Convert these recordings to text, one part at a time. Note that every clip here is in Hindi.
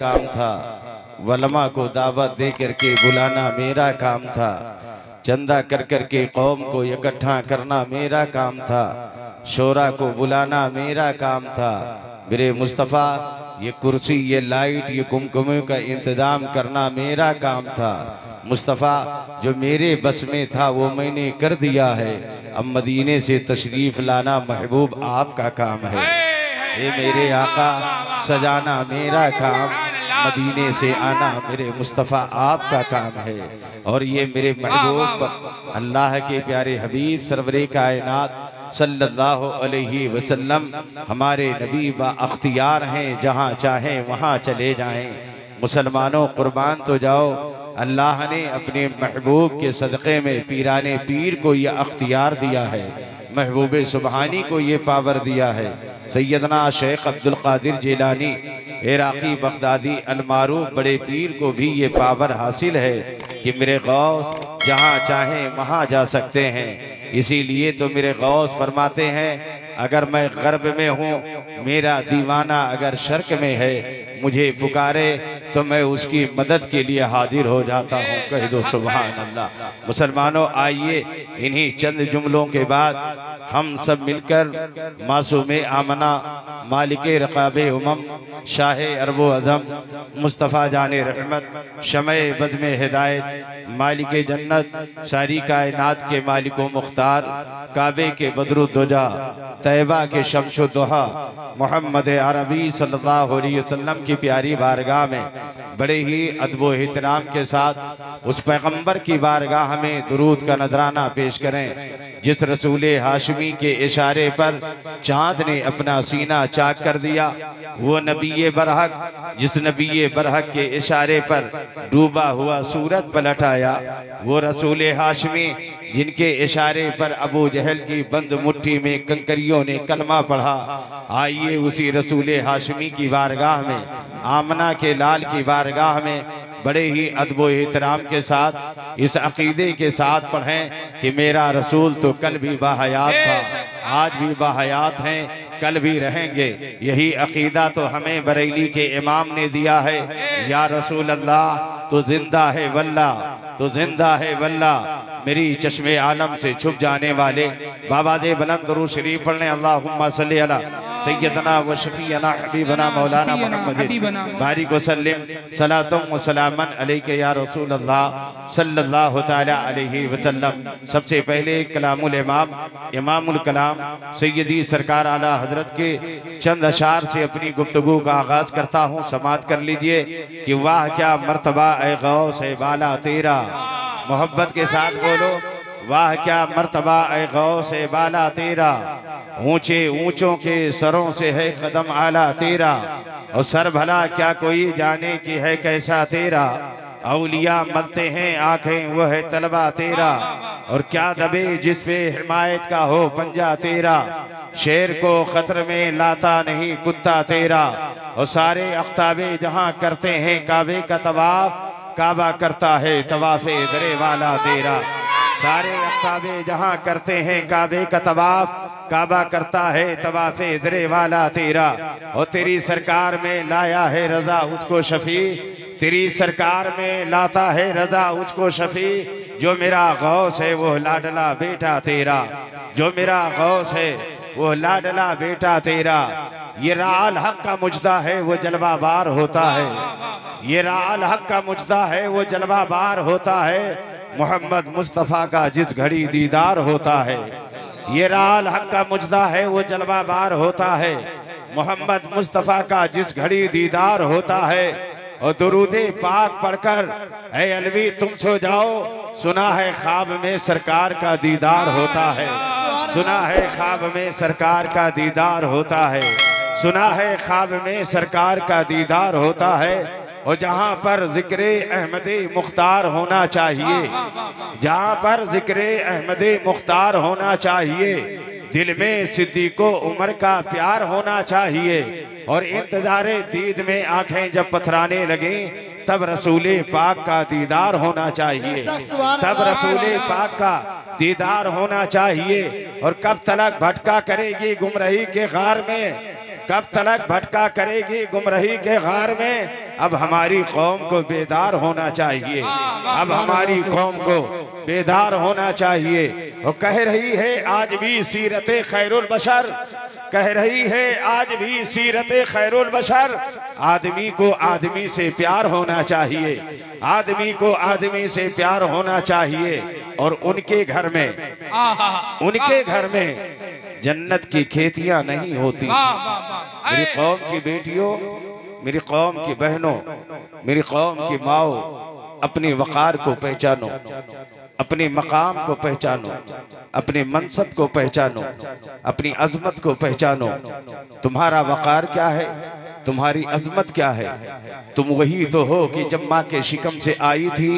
काम था, वलमा को दावत दे करके बुलाना मेरा काम था, चंदा कर करके कौम को इकट्ठा करना मेरा काम था, शोरा को बुलाना मेरा काम था। मेरे मुस्तफ़ा ये कुर्सी, ये लाइट, ये कुमकुम का इंतज़ाम करना मेरा काम था। मुस्तफ़ा जो मेरे बस में था वो मैंने कर दिया है, अब मदीने से तशरीफ़ लाना महबूब आपका काम है। ये मेरे आका सजाना मेरा काम, मदीने से आना मेरे मुस्तफ़ा आपका काम है। और ये मेरे महबूब पर अल्लाह के प्यारे हबीब सरवरे कायनात सल्लल्लाहु अलैहि वसल्लम हमारे नबी बाअख्तियार हैं, जहाँ चाहें वहाँ चले जाएं। मुसलमानों कुर्बान तो जाओ, अल्लाह ने अपने महबूब के सदक़े में पीराने पीर को यह अख्तियार दिया है, महबूब सुबहानी को ये पावर दिया है। सैयदना शेख अब्दुल कादिर जिलानी इराक़ी बगदादी अलमारूफ बड़े पीर को भी ये पावर हासिल है कि मेरे गौस जहाँ चाहें वहाँ जा सकते हैं। इसीलिए तो मेरे गौस फरमाते हैं, अगर मैं गर्ब में हूँ, मेरा दीवाना अगर शर्क में है, मुझे पुकारे तो मैं उसकी मदद के लिए हाजिर हो जाता हूँ। कह दो सुभान अल्लाह। मुसलमानों आइए इन्हीं चंद जुमलों के बाद हम सब मिलकर मासूमे आमना, मालिके रकाबे उमम, शाहे अरबो अज़म, मुस्तफ़ा जाने रहमत, शमे बद में हिदायत, मालिके जन्नत, सारी कायनात के मालिको मुख्तार, काबे के बदरुद्दुजा, तैबा के शम्सुद्दुहा, मोहम्मद अरबी सल्लल्लाहु अलैहि वसल्लम की प्यारी बारगाह में बड़े ही अदब एहतराम के साथ उस पैगंबर की बारगाह में दुरूद का नजराना पेश करें जिस रसूले हाशमी के इशारे पर चाँद ने अपना सीना चाक कर दिया। वो नबी बरहक जिस नबी बरहक के इशारे पर डूबा हुआ सूरज पलट आया। वो रसूले हाशमी जिनके इशारे पर अबू जहल की बंद मुट्ठी में कंकरियों ने कलमा पढ़ा। आइए उसी रसूले हाशमी की बारगाह में, आमना के लाल की बारगाह में बड़े ही अदब एहतराम के साथ इस अकीदे के साथ पढ़ें कि मेरा रसूल तो कल भी बाहयात था, आज भी बाहयात हैं, कल भी रहेंगे। यही अकीदा तो हमें बरेली के इमाम ने दिया है। या रसूल अल्लाह तो जिंदा है वल्लाह, तो जिंदा है वल्लाह। मेरी चश्मे आलम से छुप जाने वाले बाबाजे बुलंद दरूद शरीफ पढ़ने। अल्लाहुम्मा सल्ली अला सय्यदना व शफीअना हबीबना मौलाना मुहम्मद बारिक व सल्लिम सलातुम व सलामन अलैका या रसूल अल्लाह सल्लल्लाहु तआला अलैहि वसल्लम। सबसे पहले कलामुल इमाम इमामुल कलाम सैयदी सरकार आला हजरत के चंद अशार से अपनी गुफ्तगू का आगाज करता हूँ। समात कर लीजिए कि वाह क्या मर्तबा ए गौस ए बाला तेरा। मोहब्बत के साथ बोलो, वाह क्या मर्तबा ए गौस ए बाला तेरा। ऊंचे ऊंचों के सरों से है कदम आला तेरा, और सर भला क्या कोई जाने की है कैसा तेरा। औलिया मलते हैं आंखें वो है तलबा तेरा, और क्या दबे जिस पे हिमायत का हो पंजा तेरा। शेर को खतर में लाता नहीं कुत्ता तेरा, और सारे अख्ताबे जहां करते हैं काबे का तवाफ, काबा करता है तवाफे दरे वाला तेरा। सारे अख्ताबे जहां करते हैं काबे का तवाफ, काबा करता है तवाफे दरे वाला तेरा। और तेरी सरकार में लाया है रजा उसको शफी, तेरी सरकार में लाता है रजा उसको शफी। जो मेरा गौस है वो लाडला बेटा तेरा, जो मेरा गौस है वो लाडला बेटा तेरा। ये राल हक का मुजदा है वो जलवा बार होता है, ये राल हक का मुजदा है वो जलवा बार होता है। मोहम्मद मुस्तफ़ा का जिस घड़ी दीदार होता है, ये राल हक का मुजदा है वो जलवा बार होता है। मोहम्मद मुस्तफ़ा का जिस घड़ी दीदार होता है। और दुरूदे पाक पढ़कर ऐ अलवी तुम सो जाओ, सुना है ख्वाब में सरकार का दीदार होता है, सुना है ख्वाब में सरकार का दीदार होता है, सुना है ख्वाब में सरकार का दीदार होता है। और जहाँ पर जिक्र अहमदे मुख्तार होना चाहिए, जहाँ पर जिक्र अहमदे मुख्तार होना चाहिए, दिल में सिद्दीको उमर का प्यार होना चाहिए। और इंतजारे दीद में आंखें जब पथराने लगे तब रसूले पाक का दीदार होना चाहिए, तब रसूले पाक का दीदार होना चाहिए। और कब तलक भटका करेगी गुमराही के गार में, कब तलक भटका करेगी गुमराही के गार में। अब हमारी कौम को बेदार होना चाहिए, अब हमारी कौम को बेदार होना चाहिए। वो कह रही है आज भी सीरत खैरुल बशर, कह रही है आज भी सीरत खैरुल बशर। आदमी को आदमी से प्यार होना चाहिए, आदमी को आदमी से प्यार होना चाहिए। और उनके घर में, उनके घर में जन्नत की खेतियां नहीं होती। मेरी कौम की बेटियों, मेरी कौम की बहनों, मेरी कौम की माओ, अपने वक़ार को पहचानो, अपने मकाम को पहचानो, अपने मनसब को पहचानो, अपनी अजमत को पहचानो। तुम्हारा वक़ार क्या है, तुम्हारी अजमत क्या है? तुम वही तो हो कि जब माँ के शिकम से आई थी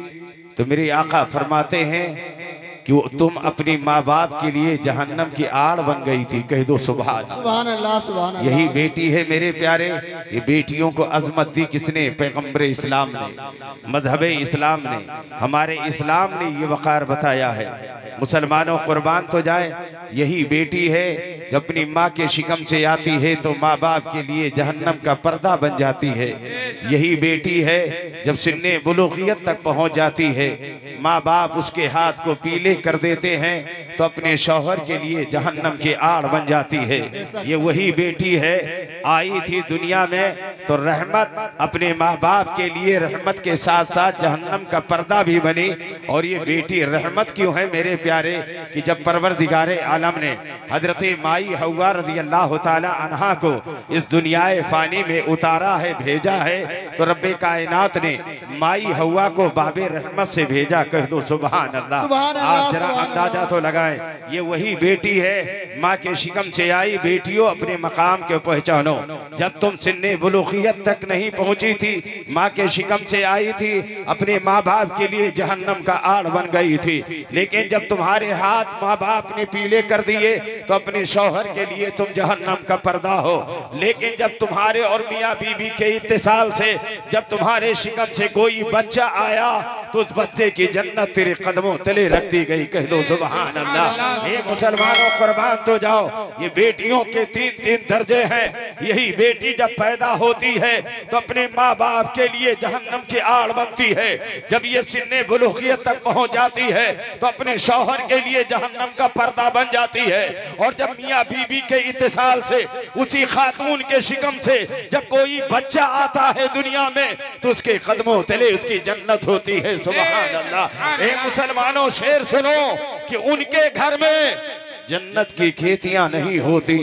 तो मेरे आका फरमाते हैं कि तुम अपनी माँ बाप के लिए जहन्नम की आड़ बन गई थी। कह दो सुभान अल्लाह, सुभान अल्लाह। यही बेटी है मेरे प्यारे। ये बेटियों को अजमत दी किसने? पैगम्बर इस्लाम ने, मजहब इस्लाम ने, हमारे इस्लाम ने ये वक़ार बताया है। मुसलमानों कुर्बान तो जाए, यही बेटी है जब अपनी माँ के शिकम से आती है तो माँ बाप के लिए जहन्नम का पर्दा बन जाती है। यही बेटी है जब सिन्ने बुलूगियत तक पहुँच जाती है, माँ बाप उसके हाथ को पीले कर देते हैं तो अपने शौहर के लिए जहन्नम की आड़ बन जाती है। ये वही बेटी है, आई थी दुनिया में तो रहमत अपने माँ बाप के लिए रहमत के साथ साथ जहन्नम का पर्दा भी बनी। और ये बेटी रहमत क्यों है मेरे प्यारे कि जब परवरदिगारे आलम ने हजरत माई हव्वा रज़ियल्लाहु ताला अन्हा को इस दुनियाए फानी में उतारा है, भेजा है, तो रब्बे कायनात ने माई हव्वा को बाबे रहमत से भेजा। कह दो सुभान अल्लाह। आप जरा अंदाजा तो लगाएं, ये वही बेटी है, माँ के शिकम से आई। बेटियों अपने मकाम के पहचानो। जब तुम सिन्ने बुलूगियत तक नहीं पहुंची थी, माँ के शिकम से आई थी, अपने माँ बाप के लिए जहन्नम का आड़ बन गई थी। लेकिन जब तुम्हारे हाथ माँ बाप ने पीले कर दिए तो अपने शौहर के लिए तुम जहन्नम का पर्दा हो। लेकिन जब तुम्हारे और मियाँ बीबी के इत्तिसाल से जब तुम्हारे शिकम से कोई बच्चा आया तो उस बच्चे की जन्नत तेरे कदमों तले रख दी गई। कह दो सुभान अल्लाह। ये मुसलमानों कुर्बान तो जाओ, ये बेटियों के तीन तीन दर्जे हैं। यही बेटी जब पैदा होती है तो अपने माँ बाप के लिए जहन्नम की आड़ बनती है। जब ये सिन्ने बुलूगियत तक पहुंच जाती है तो अपने शौहर के लिए जहन्नम का पर्दा बन जाती है। और जब मियाँ बीबी के इत्तिसाल से उसी खातून के शिकम से जब कोई बच्चा आता है दुनिया में तो उसके कदमों तले उसकी जन्नत होती है। सुभान अल्लाह। ए मुसलमानों शेर सुनो कि उनके घर में जन्नत की खेतियां नहीं होती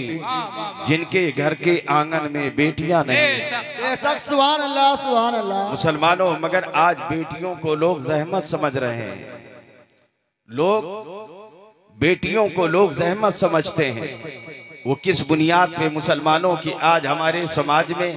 जिनके घर के आंगन में बेटियां नहीं। सुभान अल्लाह, सुभान अल्लाह। मुसलमानों मगर आज बेटियों को लोग जहमत समझ रहे हैं, लोग बेटियों को लोग जहमत समझते हैं। वो किस बुनियाद पे मुसलमानों की आज हमारे समाज में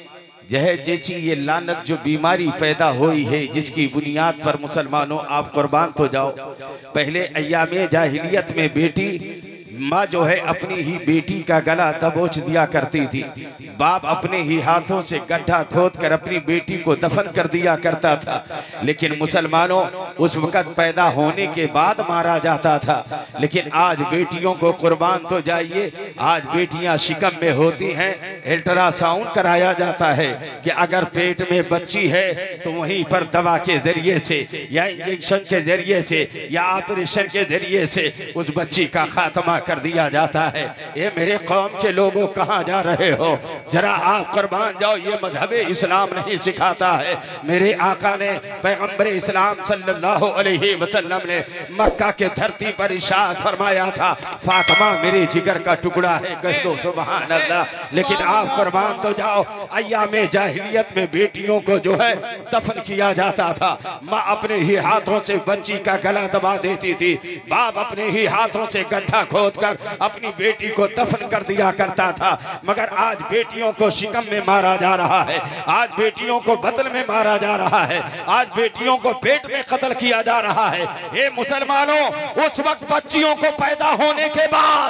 जैसी ये लानत जो बीमारी पैदा हुई है, जिसकी बुनियाद पर मुसलमानों आप कुर्बान तो जाओ। पहले अय्यामे जाहिलियत में बेटी माँ जो है अपनी ही बेटी का गला दबोच दिया करती थी। बाप अपने ही हाथों से गड्ढा खोद कर अपनी बेटी को दफन कर दिया करता था। लेकिन मुसलमानों उस वक़्त पैदा होने के बाद मारा जाता था। लेकिन आज बेटियों को कुर्बान तो जाइए, आज बेटियां शिकम में होती हैं, अल्ट्रासाउंड कराया जाता है कि अगर पेट में बच्ची है तो वहीं पर दवा के जरिए से या इंजेक्शन के जरिए से या ऑपरेशन के जरिए से उस बच्ची का खात्मा कर दिया जाता है। ये मेरे कौम के लोगों कहाँ जा रहे हो? जरा आप कुर्बान जाओ, ये मजहब इस्लाम नहीं सिखाता है। मेरे आका ने पैगंबर इस्लाम सल्लल्लाहु अलैहि वसल्लम ने मक्का के धरती पर इरशाद फरमाया था, फातिमा मेरे जिगर का टुकड़ा है। कह दो सुभान अल्लाह। लेकिन आप कुर्बान तो जाओ, अय्यामे जाहिलियत में बेटियों को जो है दफन किया जाता था। माँ अपने ही हाथों से बच्ची का गला दबा देती थी, बाप अपने ही हाथों से गड्ढा खोद कर अपनी बेटी को दफन कर दिया करता था। मगर आज बेटियों को शिकम में मारा जा रहा है, आज बेटियों को बतन में मारा जा रहा है, आज बेटियों को पेट में कत्ल किया जा रहा है। ये मुसलमानों उस वक्त बच्चियों को पैदा होने के बाद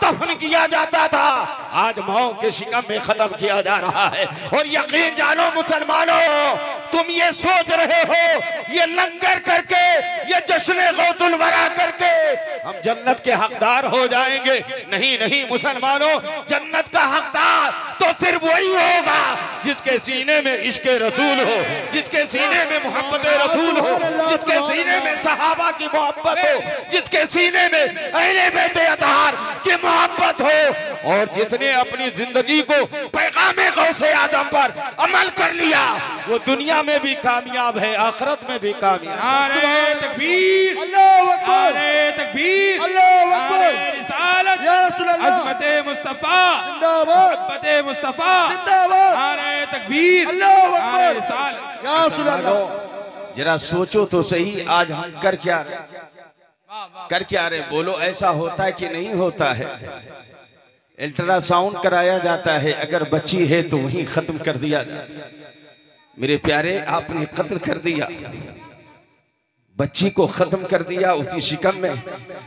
दफन किया जाता था, आज माओ के शिकम में खत्म किया जा रहा है। और यकीन जानो मुसलमानों, तुम ये सोच रहे हो ये लंगर करके, ये जश्न गौसुल वरा करके हम जन्नत के हकदार हो जाएंगे। नहीं नहीं मुसलमानों, जन्नत का हकदार तो सिर्फ वही होगा जिसके सीने में इश्क रसूल हो, जिसके सीने में मोहब्बत रसूल हो, जिसके सीने में सहाबा की मोहब्बत हो, जिसके सीने में अहले बैत अतहार की मोहब्बत हो, और जिसने अपनी जिंदगी को पैगामे गौसे आदम पर अमल कर लिया, वो दुनिया में भी कामयाब है, आखिरत में भी कामयाब। नारे तकबीर, अल्लाहू अकबर, नारे तकबीर, अल्लाहू अकबर, नारे रिसालत, या रसूल अल्लाह, अज़मते मुस्तफा, जिंदाबाद, मोहब्बते मुस्तफा, जिंदाबाद, नारे तकबीर, अल्लाहू अकबर, नारे रिसालत। या रसूल अल्लाह। जरा सोचो तो सही, आज हम कर क्या रहे, कर क्या रहे? बोलो, ऐसा होता है कि नहीं होता है? अल्ट्रासाउंड कराया जाता है, अगर बच्ची है तो वहीं खत्म कर दिया जाता है। मेरे प्यारे, आपने कत्ल कर दिया, बच्ची को खत्म कर दिया उसी शिकम में।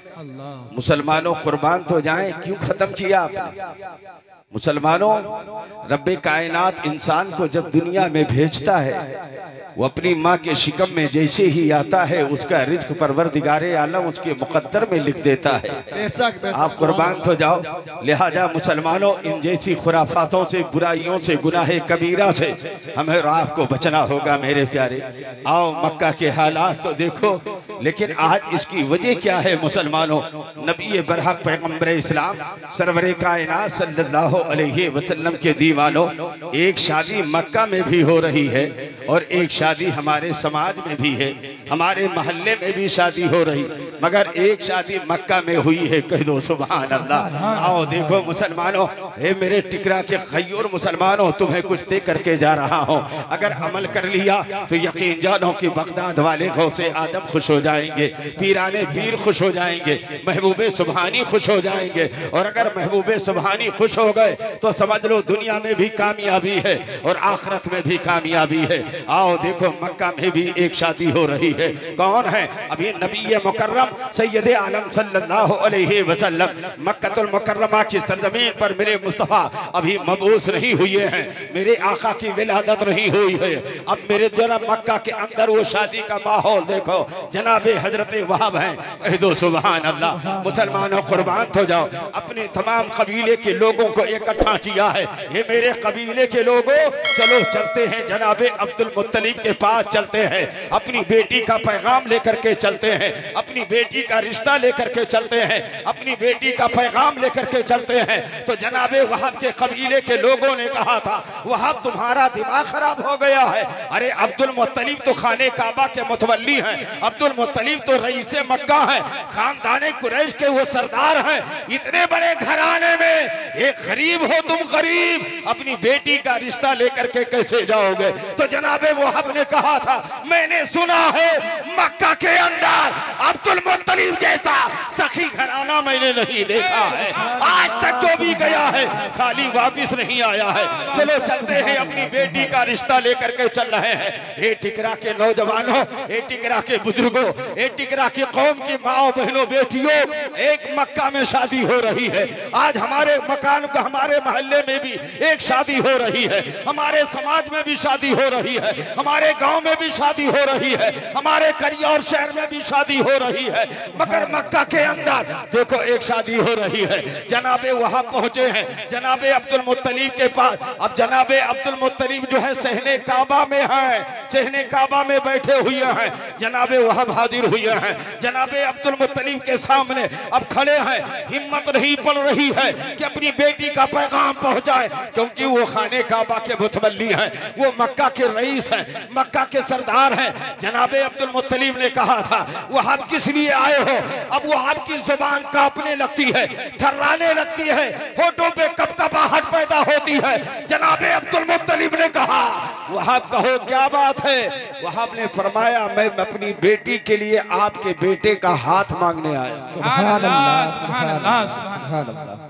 मुसलमानों कुर्बान तो जाएं, क्यों खत्म किया आपने? मुसलमानों, रब्बे कायनात इंसान को जब दुनिया में भेजता है, वो अपनी माँ के शिकम में जैसे ही आता है, उसका रिज्क परवरदिगारे आलम उसके मुकद्दर में लिख देता है। बेशक, बेशक, आप कुर्बान तो जाओ। लिहाजा मुसलमानों, इन जैसी खुराफातों से, बुराइयों से, गुनाहे कबीरा से हमें और आपको बचना होगा। मेरे प्यारे, आओ मक्का के हालात तो देखो, लेकिन आज इसकी वजह क्या है मुसलमानों? नबी बरहक पैगंबर इस्लाम सरवरे कायनात सल्लल्लाहु अलैहि वसल्लम के दीवानों, एक शादी मक्का में भी हो रही है और एक शादी हमारे समाज में भी है, हमारे मोहल्ले में भी शादी हो रही, मगर एक शादी मक्का में हुई है। कह दो सुभान अल्लाह। आओ देखो मुसलमानों, हे मेरे टिकरा के खैर मुसलमानों, तुम्हें कुछ दे करके जा रहा हूँ, अगर अमल कर लिया तो यकीन जानो कि बगदाद वाले गौसे आदम खुश हो जाएंगे, पीराने पीर खुश हो जाएंगे, महबूबे सुबहानी खुश हो जाएंगे, और अगर महबूबे सुबहानी खुश हो गए तो समझ लो दुनिया में भी कामयाबी है और आखिरत में भी कामयाबी है। आओ देखो, मक्का में भी एक शादी हो रही है। कौन है? अभी नबी मुकर्रम सैयद आलम सल्लल्लाहु अलैहि वसल्लम मक्कतुल मुकर्रमा की सरजमीन पर मेरे मुस्तफ़ा अभी मबूस नहीं हुए हैं, मेरे आका की विलादत नहीं हुई है। अब मेरे जरा मक्का के अंदर वो शादी का माहौल देखो, जनाबे हजरत वहाब हैं, कह दो सुभान अल्लाह। मुसलमानों कुर्बान हो जाओ, अपने तमाम कबीले के लोगों को इकट्ठा किया है। ये मेरे कबीले के लोगों, चलो चलते हैं जनाबे अब्दुल मुत्तलिब के पास चलते हैं, अपनी बेटी का पैगाम लेकर के चलते हैं, अपनी बेटी का रिश्ता लेकर के चलते हैं, अपनी बेटी का पैगाम लेकर के चलते हैं। तो जनाबे वहाब के कबीले के लोगों ने कहा था, वहाब तुम्हारा दिमाग खराब हो गया है। अरे अब्दुल मुत्तलिब तो खाने काबा के मुतवल्ली हैं, अब्दुल मुत्तलिब तो रईस मक्का है, खानदाने कुरैश के वो सरदार हैं। इतने बड़े घराने में एक गरीब हो तुम, गरीब अपनी बेटी का रिश्ता लेकर के कैसे जाओगे? तो जनाबे वहाब ने कहा था, मैंने सुना है मक्का के अंदर अब्दुल मुत्तलिब जैसा सखी घराना मैंने नहीं देखा है, आज तक जो भी गया है खाली वापिस नहीं आया है। चलो चलते हैं, अपनी बेटी का रिश्ता लेकर के चल रहे हैं। हे टिकरा के नौजवानों, हे टिकरा के बुजुर्गों, हे टिकरा की कौम की माओ बहनों बेटियों, एक मक्का में शादी हो रही है। आज हमारे मकान का, हमारे मोहल्ले में भी एक शादी हो रही है, हमारे समाज में भी शादी हो रही है, हमारे गांव में भी शादी हो रही है, हमारे करियर शहर में भी शादी हो रही है, मगर मक्का के अंदर देखो एक शादी हो रही है। जनाबे वहां पहुंचे हैं, जनाबे अब्दुल मुत्तलिब के पास। अब जनाबे अब्दुल मुत्तलिब जो है सहने काबा में है, सहने काबा में बैठे हुए हैं, जनाबे वहां हाजिर हुए हैं, जनाबे अब्दुल मुत्तलिब के सामने अब खड़े हैं। हिम्मत नहीं पड़ रही है कि अपनी बेटी का पैगाम पहुंचाए, क्योंकि वो खाने काबा के मुतवल्ली हैं, वो मक्का के रईस हैं, मक्का के सरदार हैं। जनाबे अब्दुल मुत्तलिब ने कहा था, वह आप किस लिए आए हो? अब वो आपकी जुबान कांपने लगती है, थर्राने लगती है, होठों पे कपकपाहट पैदा होती है। जनाबे अब्दुल मुत्तलिब ने कहा, वहाब कहो क्या बात है? वहाब ने फरमाया, मैं अपनी बेटी के लिए आपके बेटे का हाथ मांगने आया। सुभान अल्लाह, सुभान अल्लाह, सुभान अल्लाह।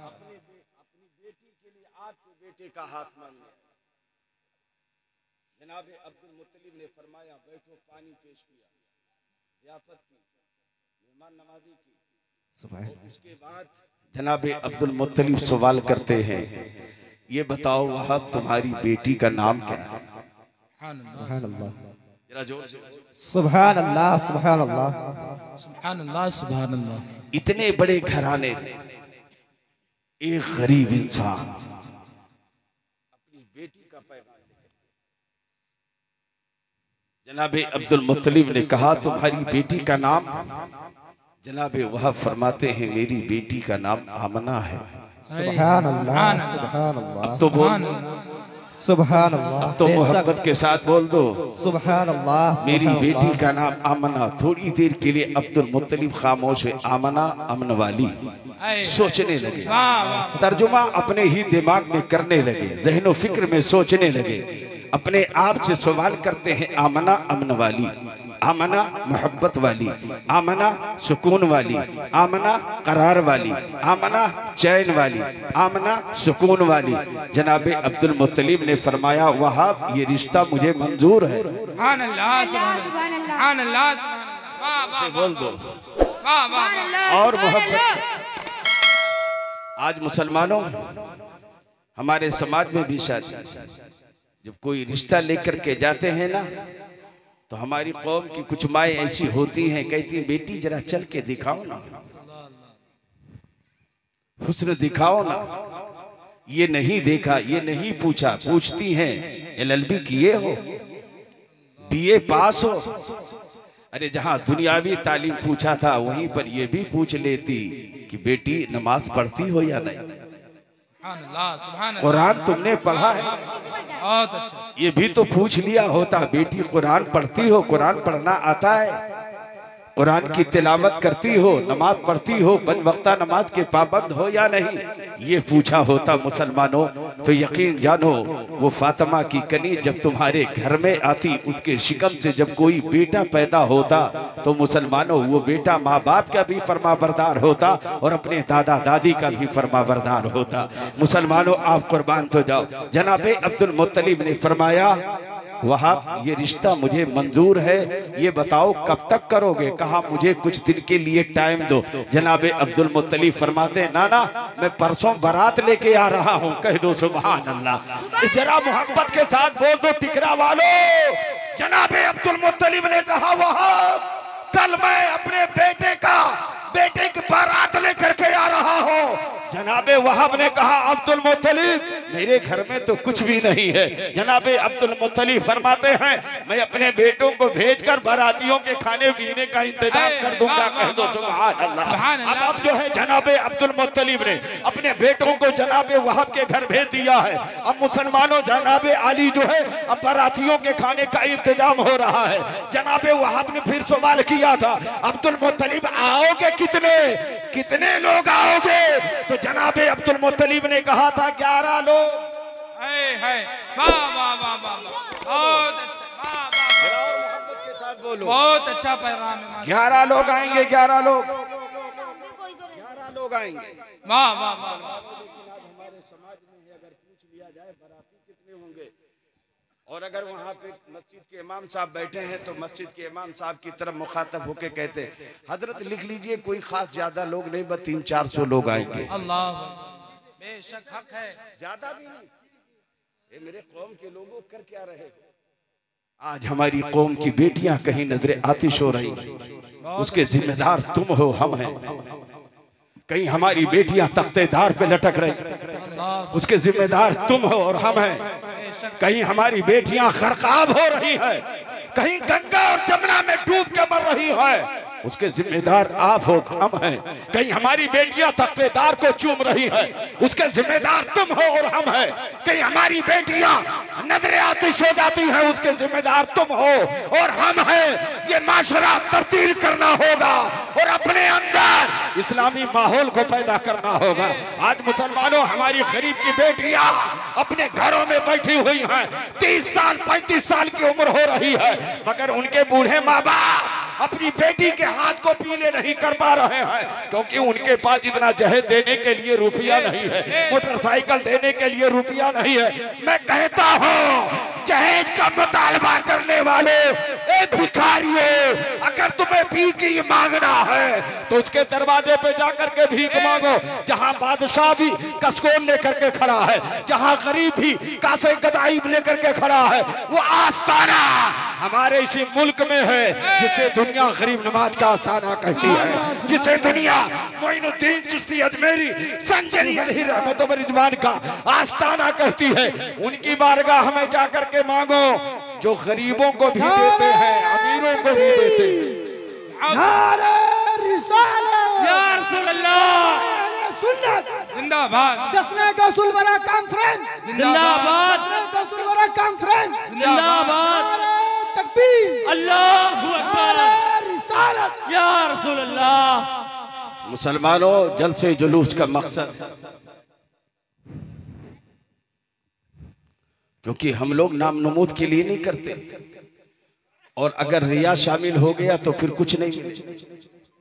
अपनी बेटी के लिए आपके बेटे का हाथ मांगने। जनाबे अब्दुल मुत्तलिब ने फरमाया, बैठो, पानी पेश किया, ज़ियाफत की, मेहमान नवाजी की। उसके बाद जनाब अब्दुल मुत्तलिब सवाल करते हैं, ये बताओ वहाब तुम्हारी बेटी का नाम क्या है? सुभान अल्लाह, जरा जोर से। सुभान अल्लाह, सुभान अल्लाह, सुभान अल्लाह, सुभान अल्लाह। इतने बड़े घराने एक गरीब इंसान अपनी बेटी का पैगाम, जनाब अब्दुल मुत्तलिब ने कहा तुम्हारी बेटी का नाम? जनाब वहाब फरमाते हैं मेरी बेटी का नाम आमना है। सुभान अल्लाह, सुभान अल्लाह, तो बोल, सुभान अल्लाह, तो मोहब्बत के साथ बोल दो, सुभान अल्लाह, मेरी बेटी का नाम आमना। थोड़ी देर के लिए अब्दुल मुत्तलिब खामोश है। आमना अमन वाली, सोचने लगे, तर्जुमा अपने ही दिमाग में करने लगे, ज़हनो फिक्र में सोचने लगे, अपने आप से सवाल करते हैं। आमना अमन वाली, आमना मोहब्बत वाली, आमना सुकून वाली, आमना करार वाली, आमना चैन वाली, आमना सुकून वाली। जनाब अब्दुल मुत्तलिब ने फरमाया वहाब ये रिश्ता मुझे मंजूर है। सुभान अल्लाह, सुभान अल्लाह, से बोल दो वाह वाह। और मोहब्बत। आज मुसलमानों हमारे समाज में भी शादी, जब कोई रिश्ता लेकर के जाते हैं ना, तो हमारी कौम की कुछ माएँ ऐसी होती हैं, कहती हैं बेटी जरा चल के दिखाओ ना, हुस्न दिखाओ ना। ये नहीं देखा, ये नहीं पूछा, पूछती हैं LLB किए हो, BA पास हो। अरे जहां दुनियावी तालीम पूछा था वहीं पर ये भी पूछ लेती कि बेटी नमाज पढ़ती हो या नहीं, कुरान तुमने पढ़ा है? बहुत अच्छा। ये भी तो पूछ लिया होता, बेटी कुरान पढ़ती हो, कुरान पढ़ना आता है, कुरान की तिलावत करती हो, नमाज पढ़ती हो, 5 वक्ता नमाज के पाबंद हो या नहीं, ये पूछा होता मुसलमानों, तो यकीन जानो वो फातिमा की कनी जब तुम्हारे घर में आती, उसके शिकम से जब कोई बेटा पैदा होता, तो मुसलमानों वो बेटा माँ बाप का भी फरमाबरदार होता और अपने दादा दादी का भी फरमाबरदार होता। मुसलमानों आप कुर्बान तो जाओ। जनाब अब्दुल मुत्तलिब ने फरमाया वहाब ये रिश्ता मुझे मंजूर है, ये बताओ कब तक करोगे? कहा मुझे कुछ दिन के लिए टाइम दो। जनाब अब्दुल मुत्तलिब फरमाते ना ना मैं परसों बारात लेके आ रहा हूँ। कह दो सुभान अल्लाह, जरा मोहब्बत के साथ बोल दो टिकरा वालों। जनाब अब्दुल मुत्तलिब ने कहा वहाब कल मैं अपने बेटे की बारात लेकर के आ रहा हूँ। जनाबे वहाब ने कहा अब्दुल मुत्तलिब मेरे घर में तो कुछ भी नहीं है। जनाबे अब्दुल मुत्तलिब फरमाते हैं मैं अपने बेटों को भेजकर बारातियों के खाने पीने का इंतजाम कर दूंगा। कह दो सुभान अल्लाह। अब जो है जनाबे अब्दुल मुत्तलिब ने अपने बेटों को जनाबे वहाब के घर भेज दिया है। अब मुसलमानों जनाबे अली जो है अब बारातियों के खाने का इंतजाम हो रहा है। जनाबे वहाब ने फिर सवाल किया था अब्दुल मुत्तलिब आओगे कितने लोग आओगे? तो जनाबे अब्दुल मुत्तलिब ने कहा था 11 लोग। बहुत अच्छा पैगाम है। 11 लोग आएंगे, 11 लोग आएंगे। वाह वाह वाह। हमारे समाज में अगर पूछ लिया जाए बाराती कितने होंगे, और अगर वहाँ पे मस्जिद के इमाम साहब बैठे हैं तो मस्जिद के इमाम साहब की तरफ मुखातब होके कहते हैं हजरत लिख लीजिए कोई खास ज्यादा लोग नहीं, बस 300-400 लोग आएंगे। अल्लाह बेशक हक है, ज्यादा भी नहीं। ये मेरे कौम के लोगों कर क्या रहे? आज हमारी कौम की बेटियां कहीं नजरे आतिश हो रही, उसके जिम्मेदार तुम हो, हम हैं। कहीं हमारी बेटियां तख्तेदार पे लटक रही, उसके जिम्मेदार तुम हो और हम हैं। कहीं हमारी बेटियां खरकाब हो रही है, कहीं गंगा और जमुना में डूब के मर रही है, उसके जिम्मेदार आप हो, हम हैं। कहीं हमारी बेटियां तख्तेदार को चूम रही है, उसके जिम्मेदार तुम हो और हम हैं। कहीं हमारी बेटियां नजरे आतिश हो जाती हैं, उसके जिम्मेदार तुम हो और हम हैं। ये माशरा तब्दील करना होगा और अपने अंदर इस्लामी माहौल को पैदा करना होगा। आज मुसलमानों हमारी गरीब की बेटियां अपने घरों में बैठी हुई हैं, 30 साल 35 साल की उम्र हो रही है, मगर उनके बूढ़े माँ बाप अपनी बेटी के हाथ को पीले नहीं कर पा रहे हैं, क्योंकि उनके पास इतना जहेज देने के लिए रुपया नहीं है, मोटरसाइकिल देने के लिए रुपया नहीं है। मैं कहता हूँ जहेज का मुतालबा करने वाले भिखारियों, अगर तुम्हें भीख ही मांगना है तो उसके दरवाजे पे जाकर के भीख मांगो, जहां बादशाह भी कसकोन लेकर के खड़ा है, जहां गरीब भी कासे गदाई लेकर के खड़ा है। वो आस्ताना हमारे इसी मुल्क में है जिसे दुनिया गरीब नवाज का आस्ताना कहती है, जिसे दुनिया मोइनुद्दीन चिश्ती अजमेरी संजरी अलैहि रहमत व रिजवान का आस्ताना कहती है। उनकी बारगाह में जाकर के मांगो जो गरीबों को भी देते हैं, अमीरों को भी देते हैं। नारे रिसालत, या रसूल अल्लाह, सुन्नत जिंदाबाद, जश्न गौसुल वरा कॉन्फ्रेंस जिंदाबाद, जश्न गौसुल वरा कॉन्फ्रेंस जिंदाबाद, नारे तकबीर, अल्लाहु अकबर, नारे रिसालत, या रसूल अल्लाह। मुसलमानों, जलसे जुलूस का मकसद, क्योंकि हम लोग नाम नमूद के लिए नहीं करते, और अगर रिया शामिल हो गया तो फिर कुछ नहीं मिलेगा।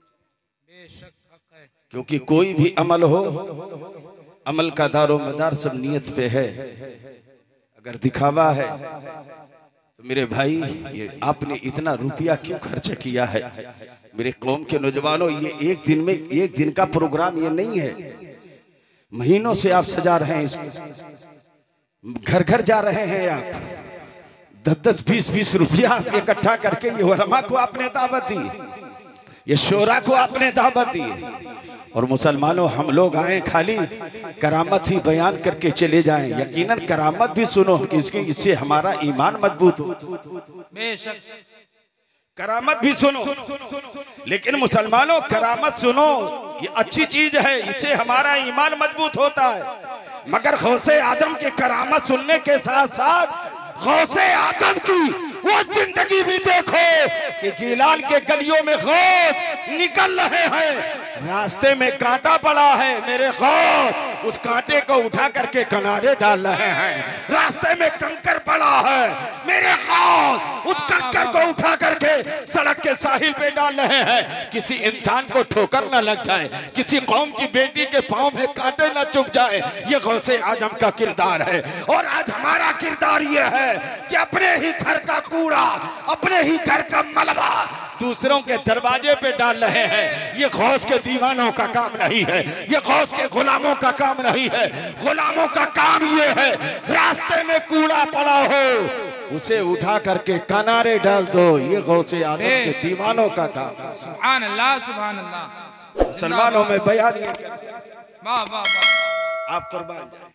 क्योंकि कोई भी अमल हो, अमल का दारो मदार सब नियत पे है। अगर दिखावा है तो मेरे भाई, ये आपने इतना रुपया क्यों खर्च किया है? मेरे कौम के नौजवानों, ये एक दिन में, एक दिन का प्रोग्राम ये नहीं है, महीनों से आप सजा रहे हैं इसको, घर घर जा रहे हैं आप, 10-10, 20-20 रुपया इकट्ठा करके ये उलमा को आपने दावत दी, ये शोरा को आपने दावत दी। और मुसलमानों, हम लोग आए खाली करामत ही बयान करके चले जाएं, यकीनन करामत भी सुनो, इससे हमारा ईमान मजबूत हो। बेशक करामत भी सुनो, लेकिन मुसलमानों करामत सुनो, ये अच्छी चीज है, इससे हमारा ईमान मजबूत होता है। मगर गौसे आजम की करामत सुनने के साथ साथ गौसे आजम की वो जिंदगी भी देखो कि गीलान के गलियों में गौस निकल रहे हैं, रास्ते में कांटा पड़ा है, मेरे गौस उस कांटे को उठा करके किनारे डाल रहे हैं, रास्ते में कंकर पड़ा है, मेरे गौस उस कंकर को उठा करके सड़क के साहिल पे डाल रहे हैं, किसी इंसान को ठोकर न लग जाए, किसी कौम की बेटी के पांव में कांटे न चुभ जाए। ये गौसे आजम का किरदार है। और आज हमारा किरदार ये है कि अपने ही घर का कूड़ा, अपने ही घर का मलबा दूसरों के दरवाजे पे डाल रहे हैं। ये गौस के दीवानों का काम नहीं है, ये गौस के गुलामों का काम नहीं है। गुलामों का काम ये है, रास्ते में कूड़ा पड़ा हो उसे उठा करके किनारे डाल दो, ये गौसे आदम के दीवानों का काम है। सुभान अल्लाह, सुभान अल्लाह। मुसलमानों में बयान ये, वाह वाह वाह, आप कुर्बान जाए।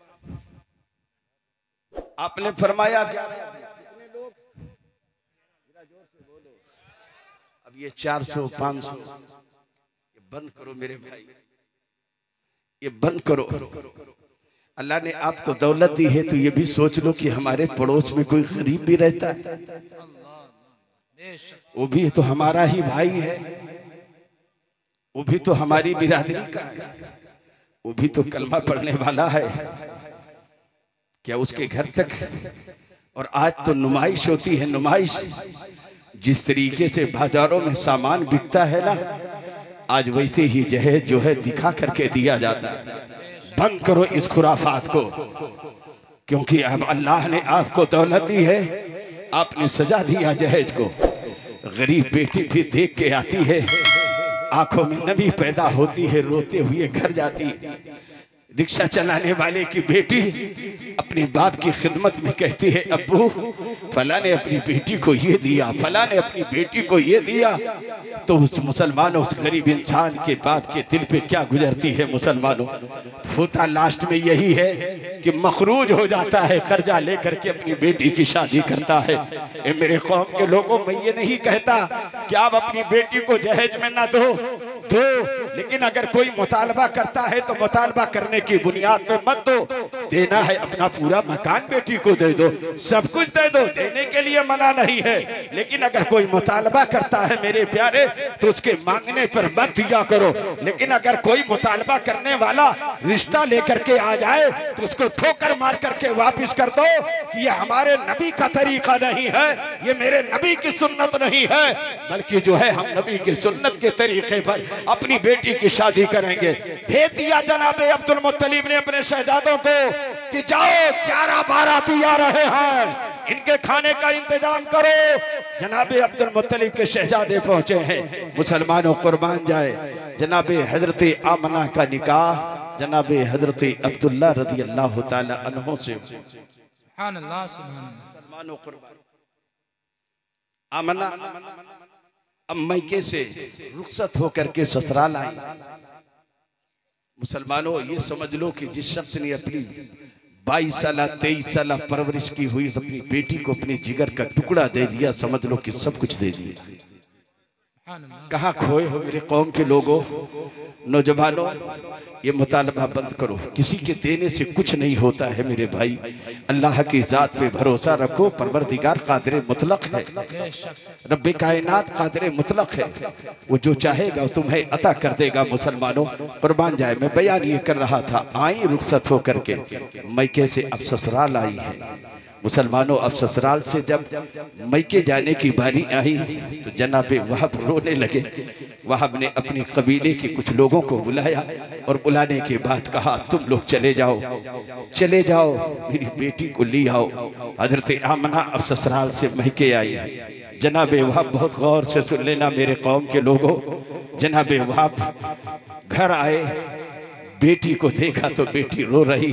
आपने फरमाया क्या? अब ये 400, 500 ये बंद करो मेरे भाई, ये बंद करो। अल्लाह ने आपको दौलत दी है तो ये भी सोच लो कि हमारे पड़ोस में कोई गरीब भी रहता है, वो भी तो हमारा ही भाई है, वो भी तो हमारी बिरादरी का है, वो भी तो कलमा पढ़ने वाला है। क्या उसके घर तक? और आज तो नुमाइश होती है, नुमाइश जिस तरीके से बाजारों में सामान बिकता है ना, आज वैसे ही जहेज जो है दिखा करके दिया जाता है। बंद करो इस खुराफात को, क्योंकि अब अल्लाह ने आपको दौलत दी है, आपने सजा दिया जहेज को। गरीब बेटी भी देख के आती है, आंखों में नमी पैदा होती है, रोते हुए घर जाती। रिक्शा चलाने वाले की बेटी अपने बाप की खिदमत में कहती है, अब्बू फला ने अपनी बेटी को ये दिया, फला ने अपनी बेटी को ये दिया। तो उस मुसलमानों, उस गरीब इंसान के बाप के दिल पे क्या गुजरती है मुसलमानों? होता लास्ट में यही है कि मखरूज हो जाता है, कर्जा लेकर के अपनी बेटी की शादी करता है। ए मेरे कौम के लोगों, मैं ये नहीं कहता कि आप अपनी बेटी को जहेज में ना दो, लेकिन अगर कोई मुतालबा करता है तो मुतालबा करने की बुनियाद पे मत दो। देना है अपना पूरा मकान बेटी को दे दो, सब कुछ दे दो, देने के लिए मना नहीं है। लेकिन अगर कोई मुतालबा करता है मेरे प्यारे, तो उसके मांगने पर मत दिया करो। लेकिन अगर कोई मुतालबा करने वाला रिश्ता लेकर के आ जाए तो उसको ठोकर मार करके वापिस कर दो कि ये हमारे नबी का तरीका नहीं है, ये मेरे नबी की सुन्नत नहीं है, बल्कि जो है हम नबी की सुन्नत के तरीके पर अपनी बेटी की शादी करेंगे। भेज दिया जनाबे अब्दुल मुत्तलिब ने अपने शहजादों को कि जाओ 11 बाराती आ रहे हैं, इनके खाने का इंतजाम करो। जनाबे अब्दुल मुत्तलिब के शहजादे पहुंचे हैं। मुसलमानों कुर्बान जाए। जनाबे हजरत आमना का निकाह जनाबे हजरत अब्दुल्ला रज़ी अल्लाह ताला अन्हु से। सुभान अल्लाह, सुभान अल्लाह। आमना अब मैके से रुखसत होकर के ससुराल आई। मुसलमानों ये समझ लो कि जिस शख्स ने अपनी 22 साल 23 साल परवरिश की हुई अपनी बेटी को अपने जिगर का टुकड़ा दे दिया, समझ लो कि सब कुछ दे दिया। कहाँ खोए हो मेरे कौम के लोगों, नौजवानों, ये मुतालबा बंद करो। किसी के देने से कुछ नहीं होता है मेरे भाई। अल्लाह की जात पे भरोसा रखो। परवरदिगार कादिर मुतलक है, रब्बे कायनात कादिर मुतलक है। वो जो चाहेगा वो तुम्हें अता कर देगा। मुसलमानों कुर्बान जाए। मैं बयान ये कर रहा था, आई रुखसत हो करके मैके से अब ससुराल आई है। मुसलमानों अब ससुराल से जब मैके जाने की बारी आई तो जनाबे वहाब रोने लगे। वहाब ने अपने कबीले के कुछ लोगों को बुलाया और बुलाने के बाद कहा, तुम लोग चले जाओ, चले जाओ, मेरी बेटी को ले आओ। हजरत आमना अब ससुराल से मैके आई। जनाबे वहाब बहुत गौर से सुन लेना मेरे कौम के लोगों। जनाबे वहाब घर आए, बेटी को देखा तो बेटी रो रही,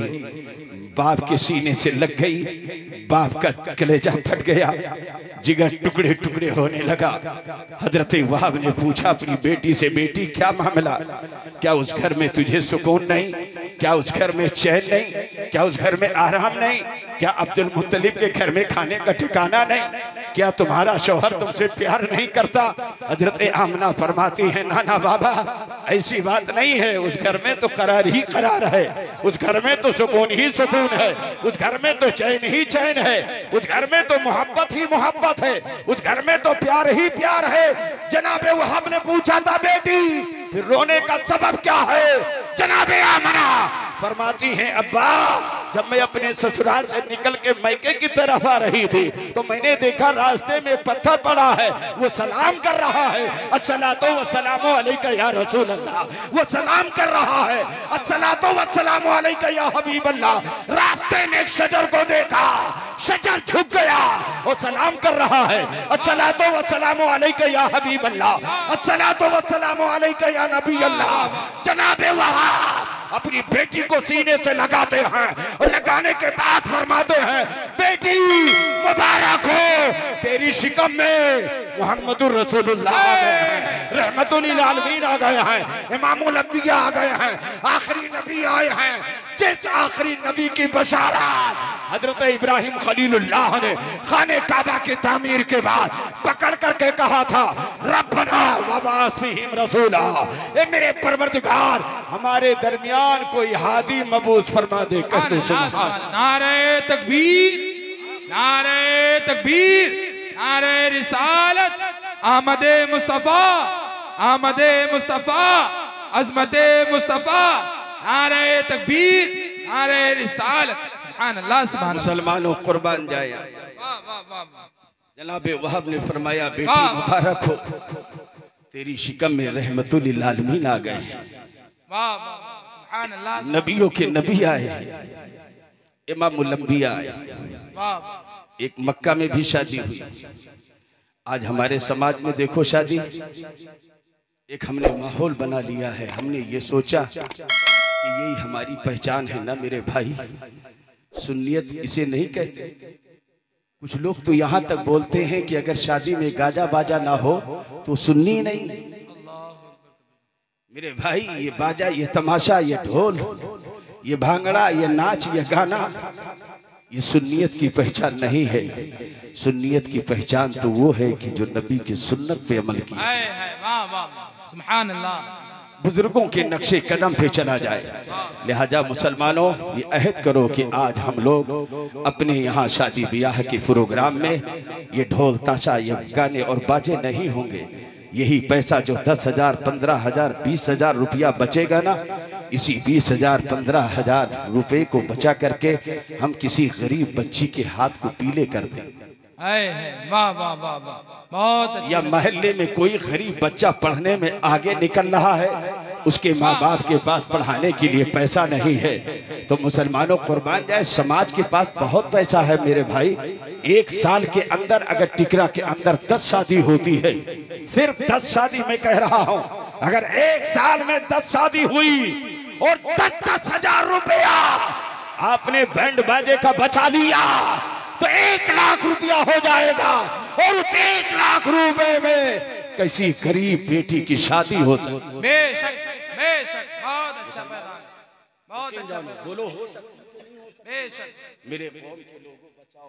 बाप के सीने से लग गई। बाप का कलेजा फट गया, जिगर टुकड़े टुकड़े होने लगा। हजरत वहाब ने पूछा अपनी बेटी से, बेटी क्या मामला, क्या उस घर में तुझे सुकून नहीं, क्या उस घर में चैन नहीं, क्या उस घर में आराम नहीं, क्या अब्दुल मुत्तलिब के घर में खाने का ठिकाना नहीं, क्या तुम्हारा शौहर तुमसे प्यार नहीं करता। हजरत आमना फरमाती है, नाना बाबा ऐसी बात नहीं है, उस घर में तो करार ही करार है, उस घर में तो सुकून ही सुकून है, उस घर में तो चैन ही चैन है, उस घर में तो मोहब्बत ही मोहब्बत है, उस घर में तो प्यार ही प्यार है। जनाबे वहाब ने पूछा था, बेटी फिर रोने का सबब क्या है। जनाबे आमना फरमाती हैं, अब्बा जब मैं अपने ससुराल से निकल के मैके की तरफ आ रही थी तो मैंने देखा रास्ते में पत्थर पड़ा है, वो सलाम कर रहा है, अस्सलातु वस्सलामु अलैका या रसूल अल्लाह, वो सलाम कर रहा है, अस्सलातु वस्सलामु अलैका या हबीब अल्लाह। रास्ते में एक शजर को देखा, शजर झुक गया, वो सलाम कर रहा है, अस्सलातु वस्सलामु अलैका या हबीब अल्लाह, अस्सलातु वस्सलामु अलैका या नबी अल्लाह। जनाबे वहाब अपनी बेटी को सीने से लगाते हैं और लगाने के बाद फरमाते हैं, बेटी मुबारक हो, तेरी शिकम में मुहम्मदुर रसूलुल्लाह आ गए हैं, रहमतुल लिल आलमीन आ गए हैं, इमामुल अंबिया आ गए हैं, आखिरी नबी आए हैं। जिस आखिरी नबी की बशारत हजरत इब्राहिम खलीलुल्लाह ने खाने काबा की तामीर के बाद पकड़ करके कहा था, रब्बना वबाअस फीहिम रसूला, ए मेरे परवरदिगार हमारे दरमियान कोई हादी मबूस फरमा दे। कह दो नारे तकबीर, नारे तकबीर, नारे रिसालत, आमदे मुस्तफा, आमदे मुस्तफा, अजमते मुस्तफा, नारे तकबीर, नारे रिसालत। सुभान अल्लाह, सुभान अल्लाह। मुसलमानों कुर्बान जाए। जनाबे वहाब ने फरमाया, बेटी मुबारक हो, तेरी शिकम में रहमतुल लिल आलमीन आ गए। सुभान अल्लाह। नबियों के नबी आए, इमामुल अंबिया आए। एक मक्का में भी शादी हुई। आज हमारे समाज में देखो शादी, एक हमने माहौल बना लिया है। हमने ये सोचा कि यही हमारी पहचान है ना मेरे भाई। सुन्नियत इसे नहीं कहते। कुछ लोग तो यहाँ तक बोलते हैं कि अगर शादी में गाजा बाजा ना हो तो सुन्नी नहीं। मेरे भाई ये बाजा, ये तमाशा, ये ढोल, ये भांगड़ा, ये नाच, ये गाना, ये सुन्नियत की पहचान नहीं है। सुन्नियत की पहचान तो वो है कि जो नबी की सुन्नत पे अमल की, सुभान अल्लाह, बुजुर्गों के नक्शे कदम पे चला जाए। लिहाजा मुसलमानों ये अहद करो कि आज हम लोग अपने यहाँ शादी ब्याह के प्रोग्राम में ये ढोल ताशा, ये गाने और बाजे नहीं होंगे। यही पैसा जो 10,000, 15,000, 20,000 रुपया बचेगा ना, इसी 20,000, 15,000 रुपए को बचा करके हम किसी गरीब बच्ची के हाथ को पीले कर दें। वाह वाह वाह वाह, बहुत अच्छा। या मोहल्ले में कोई गरीब बच्चा पढ़ने में आगे निकल रहा है, उसके माँ बाप के पास पढ़ाने के लिए पैसा नहीं है, तो मुसलमानों कुर्बान जाए समाज के पास बहुत पैसा है मेरे भाई। 1 साल के अंदर अगर टिकरा के अंदर 10 शादी होती है, सिर्फ 10 शादी मैं कह रहा हूं, अगर 1 साल में 10 शादी हुई और 10-10 हजार रुपया आपने बैंड बाजे का बचा लिया तो 1 लाख रुपया हो जाएगा। और उस 1 लाख रुपए में कैसी गरीब बेटी की शादी हो सकती। बेशक बेशक, बहुत अच्छा पैगाम, बहुत अच्छा पैगाम। बोलो हो सकता बेशक मेरे कौम के लोगों, बचाओ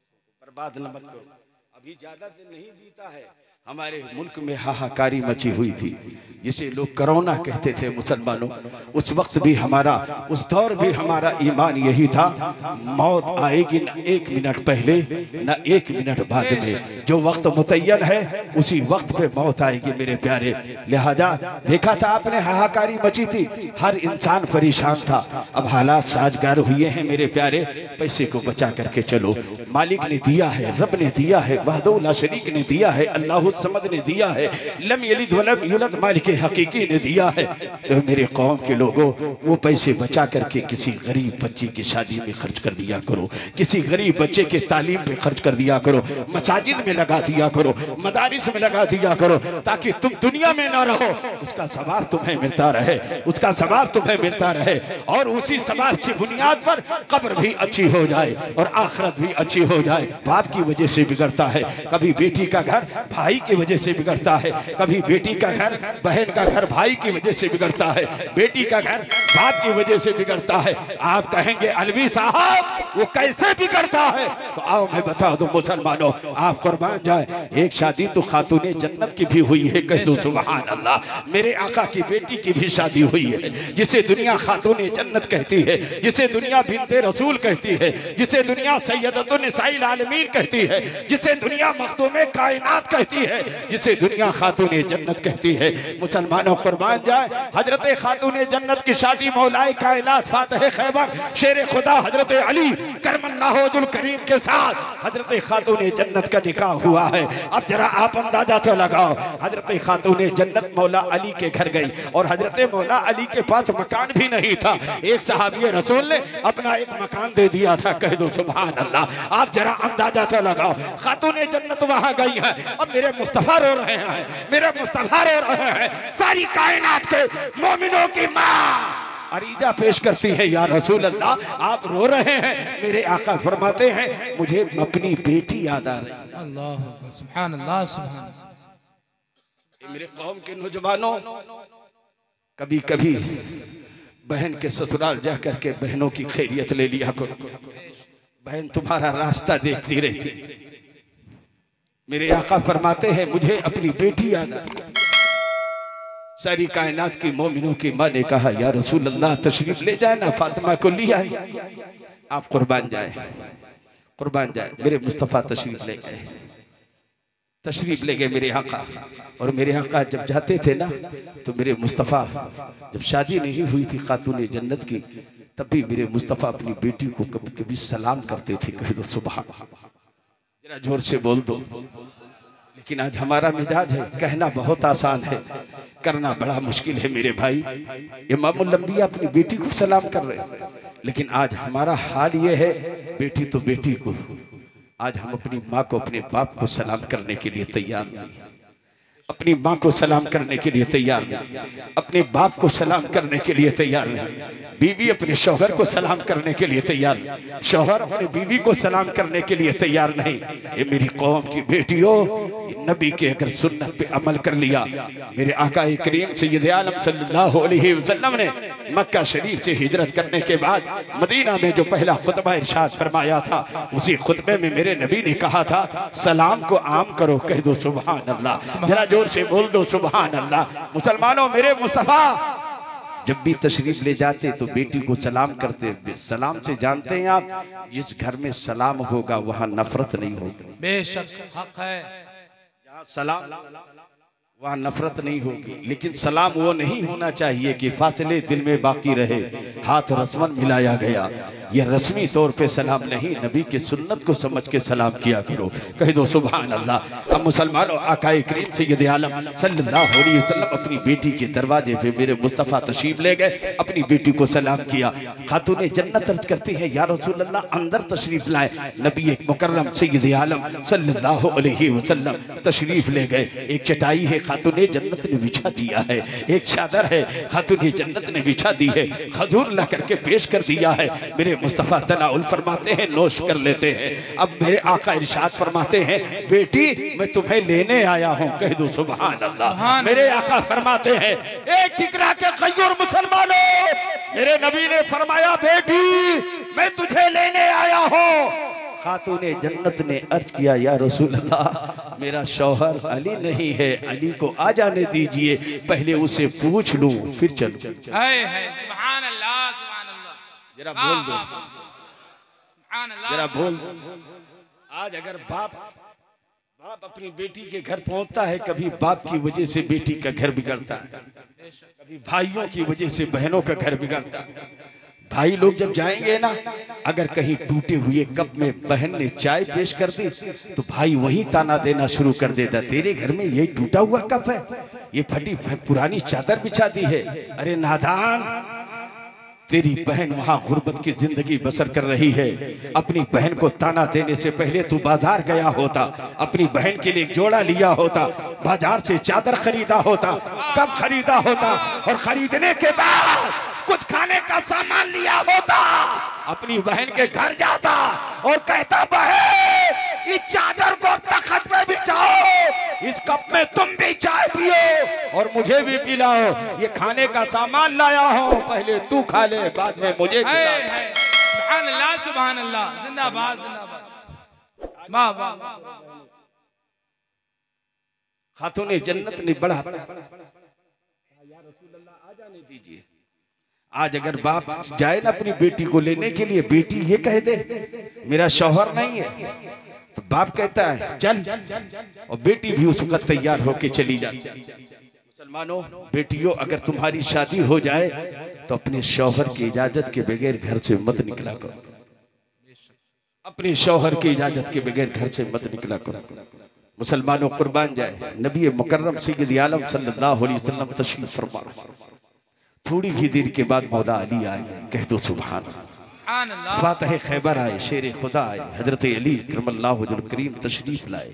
बर्बाद न मत करो। अभी ज्यादा दिन नहीं बीता है, हमारे मुल्क में हाहाकारी मची हुई थी, जिसे लोग कोरोना कहते थे मुसलमानों। उस वक्त भी हमारा, उस दौर भी हमारा ईमान यही था, मौत आएगी न 1 मिनट पहले न 1 मिनट बाद में, जो वक्त मुतय्यन है उसी वक्त पे मौत आएगी मेरे प्यारे। लिहाजा देखा था आपने, हाहाकारी मची थी, हर इंसान परेशान था। अब हालात साजगार हुए हैं मेरे प्यारे। पैसे को बचा करके चलो, मालिक ने दिया है, रब ने दिया है, वहदहू ला शरीक ने दिया है, अल्लाह समद ने दिया है, लम यलिद वलम यूलद मालिक हकीकी ने दिया है। तो मेरे कौम के लोगों, वो पैसे बचा करके किसी गरीब बच्चे की शादी में खर्च कर दिया करो, किसी गरीब बच्चे के तालीम पे खर्च कर दिया करो, मसाजिद में लगा दिया करो, मदारिस में लगा दिया करो, ताकि तुम दुनिया में ना रहो, उसका सवाब तुम्हें मिलता रहे, उसका सवाब तुम्हें मिलता रहे। और उसी सवाब की बुनियाद पर कब्र भी अच्छी हो जाए और आखिरत भी अच्छी हो जाए। बाप की वजह से बिगड़ता है, कभी बेटी का घर भाई की वजह से बिगड़ता है, कभी बेटी का घर बहन का घर भाई की वजह से बिगड़ता है, बेटी का घर बाप की वजह से बिगड़ता है। आप कहेंगे अलवी साहब वो कैसे बिगड़ता है, तो आओ मैं बता दूं मुसलमानों, आप कुर्बान जाए। एक शादी तो खातूने जन्नत की भी हुई है, कह दो सुभान अल्लाह। मेरे आका की बेटी की भी शादी हुई है, जिसे दुनिया खातूने जन्नत कहती है, जिसे दुनिया बिन्ते रसूल कहती है, जिसे दुनिया सैयदतुन निसाइल आलमीन कहती है, जिसे दुनिया मखदूमे कायनात कहती है, जिसे दुनिया खातूने जन्नत कहती है। मुसलमानों कुर्बान जाए, हजरत खातूने जन्नत की शादी मौलाए कायनात फातिह खैबर शेर खुदा हजरत अली करमल्लाहु वजहुल करीम के साथ हजरत खातूने जन्नत का निकाह हुआ है। अब जरा आप अंदाजा तो लगाओ, हजरत खातूने जन्नत मौला अली के घर गई और हजरत मौला अली के पास मकान भी नहीं था, एक सहाबी रसूल ने अपना एक मकान दे दिया था, कह दो सुभान अल्लाह। आप जरा अंदाजा तो लगाओ, खातूने जन्नत वहां गई है, अब मेरे मुस्तफा रो रहे हैं, मेरे मुस्तफा रो रहे हैं, सारी कायनात के मोमिनों की माँ अरीजा पेश करती है, या रसूल अल्लाह आप रो रहे हैं। मेरे आका फरमाते हैं मुझे अपनी बेटी याद आ रही है। अल्लाह अकबर, सुभान अल्लाह, सुभान अल्लाह। मेरे कौम के नौजवानों, कभी कभी बहन के ससुराल जा करके बहनों की खैरियत ले लिया करो, बहन तुम्हारा रास्ता देखती रहती। मेरे आका फरमाते हैं मुझे अपनी बेटी याद आती। सारी कायनात की मोमिनों की माँ ने कहा या रसूल अल्लाह तशरीफ ले जाए ना, फातिमा को लिया है। आप कुर्बान जाए, कुर्बान जाए। मेरे मुस्तफ़ा तशरीफ ले गए, तशरीफ ले गए मेरे आका। और मेरे आका जब जाते थे ना, तो मेरे मुस्तफ़ा, जब शादी नहीं हुई थी खातूने जन्नत की, तब भी मेरे मुस्तफ़ा अपनी बेटी को कभी कभी सलाम करते थे। कह दो सुभान, जरा जोर से बोल दो। लेकिन आज हमारा मिजाज है, कहना बहुत आसान है, करना बड़ा मुश्किल है मेरे भाई। इमामुल अंबिया अपनी बेटी को सलाम कर रहे हैं, लेकिन आज हमारा हाल ये है, बेटी तो बेटी को, आज हम अपनी माँ को, अपने बाप को सलाम करने के लिए तैयार नहीं, अपनी माँ को सलाम करने के लिए तैयार नहीं, अपने बाप को सलाम करने के लिए तैयार नहीं, बीवी अपने शौहर को सलाम करने के लिए तैयार नहीं, शौहर अपनी बीवी को सलाम करने के लिए तैयार नहीं। ये मेरी कौम की बेटियों, नबी के अगर सुन्नत पे अमल कर लिया, मेरे आका करीम सैयद आलम सल्लल्लाहु अलैहि वसल्लम ने मक्का शरीफ से हिजरत करने के बाद मदीना में जो पहला खुतबा इरशाद फरमाया था, उसी खुतबे में मेरे नबी ने कहा था सलाम को आम करो। कह दो सुभान अल्लाह, जरा जोर से बोल दो सुभान अल्लाह। मुसलमानों, मेरे मुस्तफा जब भी तशरीफ ले जाते तो बेटी को सलाम करते। सलाम से जानते हैं आप, जिस घर में सलाम होगा वहां नफरत नहीं होगी। बेशक हक है, सलाम वहाँ नफरत नहीं होगी, लेकिन सलाम वो नहीं होना चाहिए कि फासले दिल में बाकी रहे, हाथ रस्मन मिलाया गया। यह रस्मी तौर पे सलाम नहीं, नबी की सुन्नत को समझ के सलाम किया करो। कह दो सुभान अल्लाह। हम मुसलमानों आकाए करीम सैयद आलम सल्लल्लाहु अलैहि वसल्लम अपनी बेटी के दरवाजे पे मेरे मुस्तफ़ा तशरीफ ले गए, अपनी बेटी को सलाम किया। खातूने जन्नत अर्ज करती है या रसूल अल्लाह अंदर तशरीफ लाए। नबी एक मुकर्रम सैयद आलम सल्लल्लाहु अलैहि वसल्लम तशरीफ ले गए। एक चटाई है खातूने जन्नत ने बिछा दिया है, एक चादर है खातूने जन्नत ने बिछा दी है, खजूर ला करके पेश कर दिया है। मेरे मुस्तफ़ा तनाउल फरमाते हैं, नोश कर लेते हैं। अब मेरे आका इरशाद फरमाते हैं, बेटी मैं तुम्हें लेने आया हूँ। कह दो सुभान अल्लाह। मेरे आका फरमाते हैं, ए ठिकरा के खजूर मुसलमानों, मेरे नबी ने फरमाया बेटी मैं तुझे लेने आया हूँ। खातूने जन्नत ने अर्ज किया या रसूल अल्लाह मेरा शौहर अली नहीं है, अली को आ जाने दीजिए, पहले उसे पूछ लूं फिर चलूं। सुभान अल्लाह, सुभान अल्लाह। जरा बोल दो, सुभान अल्लाह, जरा बोल। आज अगर बाप अपनी बेटी के घर पहुंचता है, कभी बाप की वजह से बेटी का घर बिगड़ता है, कभी भाइयों की वजह से बहनों का घर बिगड़ता है। भाई लोग जब जाएंगे ना, अगर कहीं टूटे हुए कप में बहन ने चाय पेश कर दी तो भाई वही ताना देना शुरू कर देता, तेरे घर में ये टूटा हुआ कप है, ये फटी पुरानी चादर बिछा दी है। अरे नादान, तेरी बहन वहां गुर्बत की जिंदगी बसर कर रही है। अपनी बहन को ताना देने से पहले तू बाजार गया होता, अपनी बहन के लिए एक जोड़ा लिया होता, बाजार से चादर खरीदा होता, कब खरीदा होता, और खरीदने के बाद कुछ खाने का सामान लिया होता, अपनी बहन के घर जाता और कहता बहन इस चादर को तख्त पे बिछाओ, इस कप में तुम भी चाय पियो और मुझे भी पिलाओ, ये खाने का सामान लाया हो, पहले तू खा ले बाद में मुझे पिला। सुभान अल्लाह, सुभान अल्लाह, जिंदाबाद जिंदाबाद, वाह वाह। खातूने जन्नत ने बड़ा दीजिए। आज अगर बाप जाए ना अपनी बेटी को लेने के लिए, बेटी ये कह दे मेरा शौहर नहीं है, तो बाप कहता है चल, और बेटी भी उस वक्त तैयार होके चली जाती। मुसलमानों बेटियों, अगर तुम्हारी शादी हो जाए तो अपने शौहर की इजाजत के बगैर घर से मत निकला करो, अपने शौहर की इजाजत के बगैर घर से मत निकला करो। मुसलमानों कुर्बान जाए, नबी मुकर्रम सैयद आलम सल्लल्लाहु अलैहि वसल्लम तशरीफ फरमा। थोड़ी ही देर के बाद मौला अली आए, कह दो सुभान अल्लाह। फातह खैबर आए, शेर खुदा आए, हजरत अली करमल्लाहु वजहुल करीम तशरीफ लाए।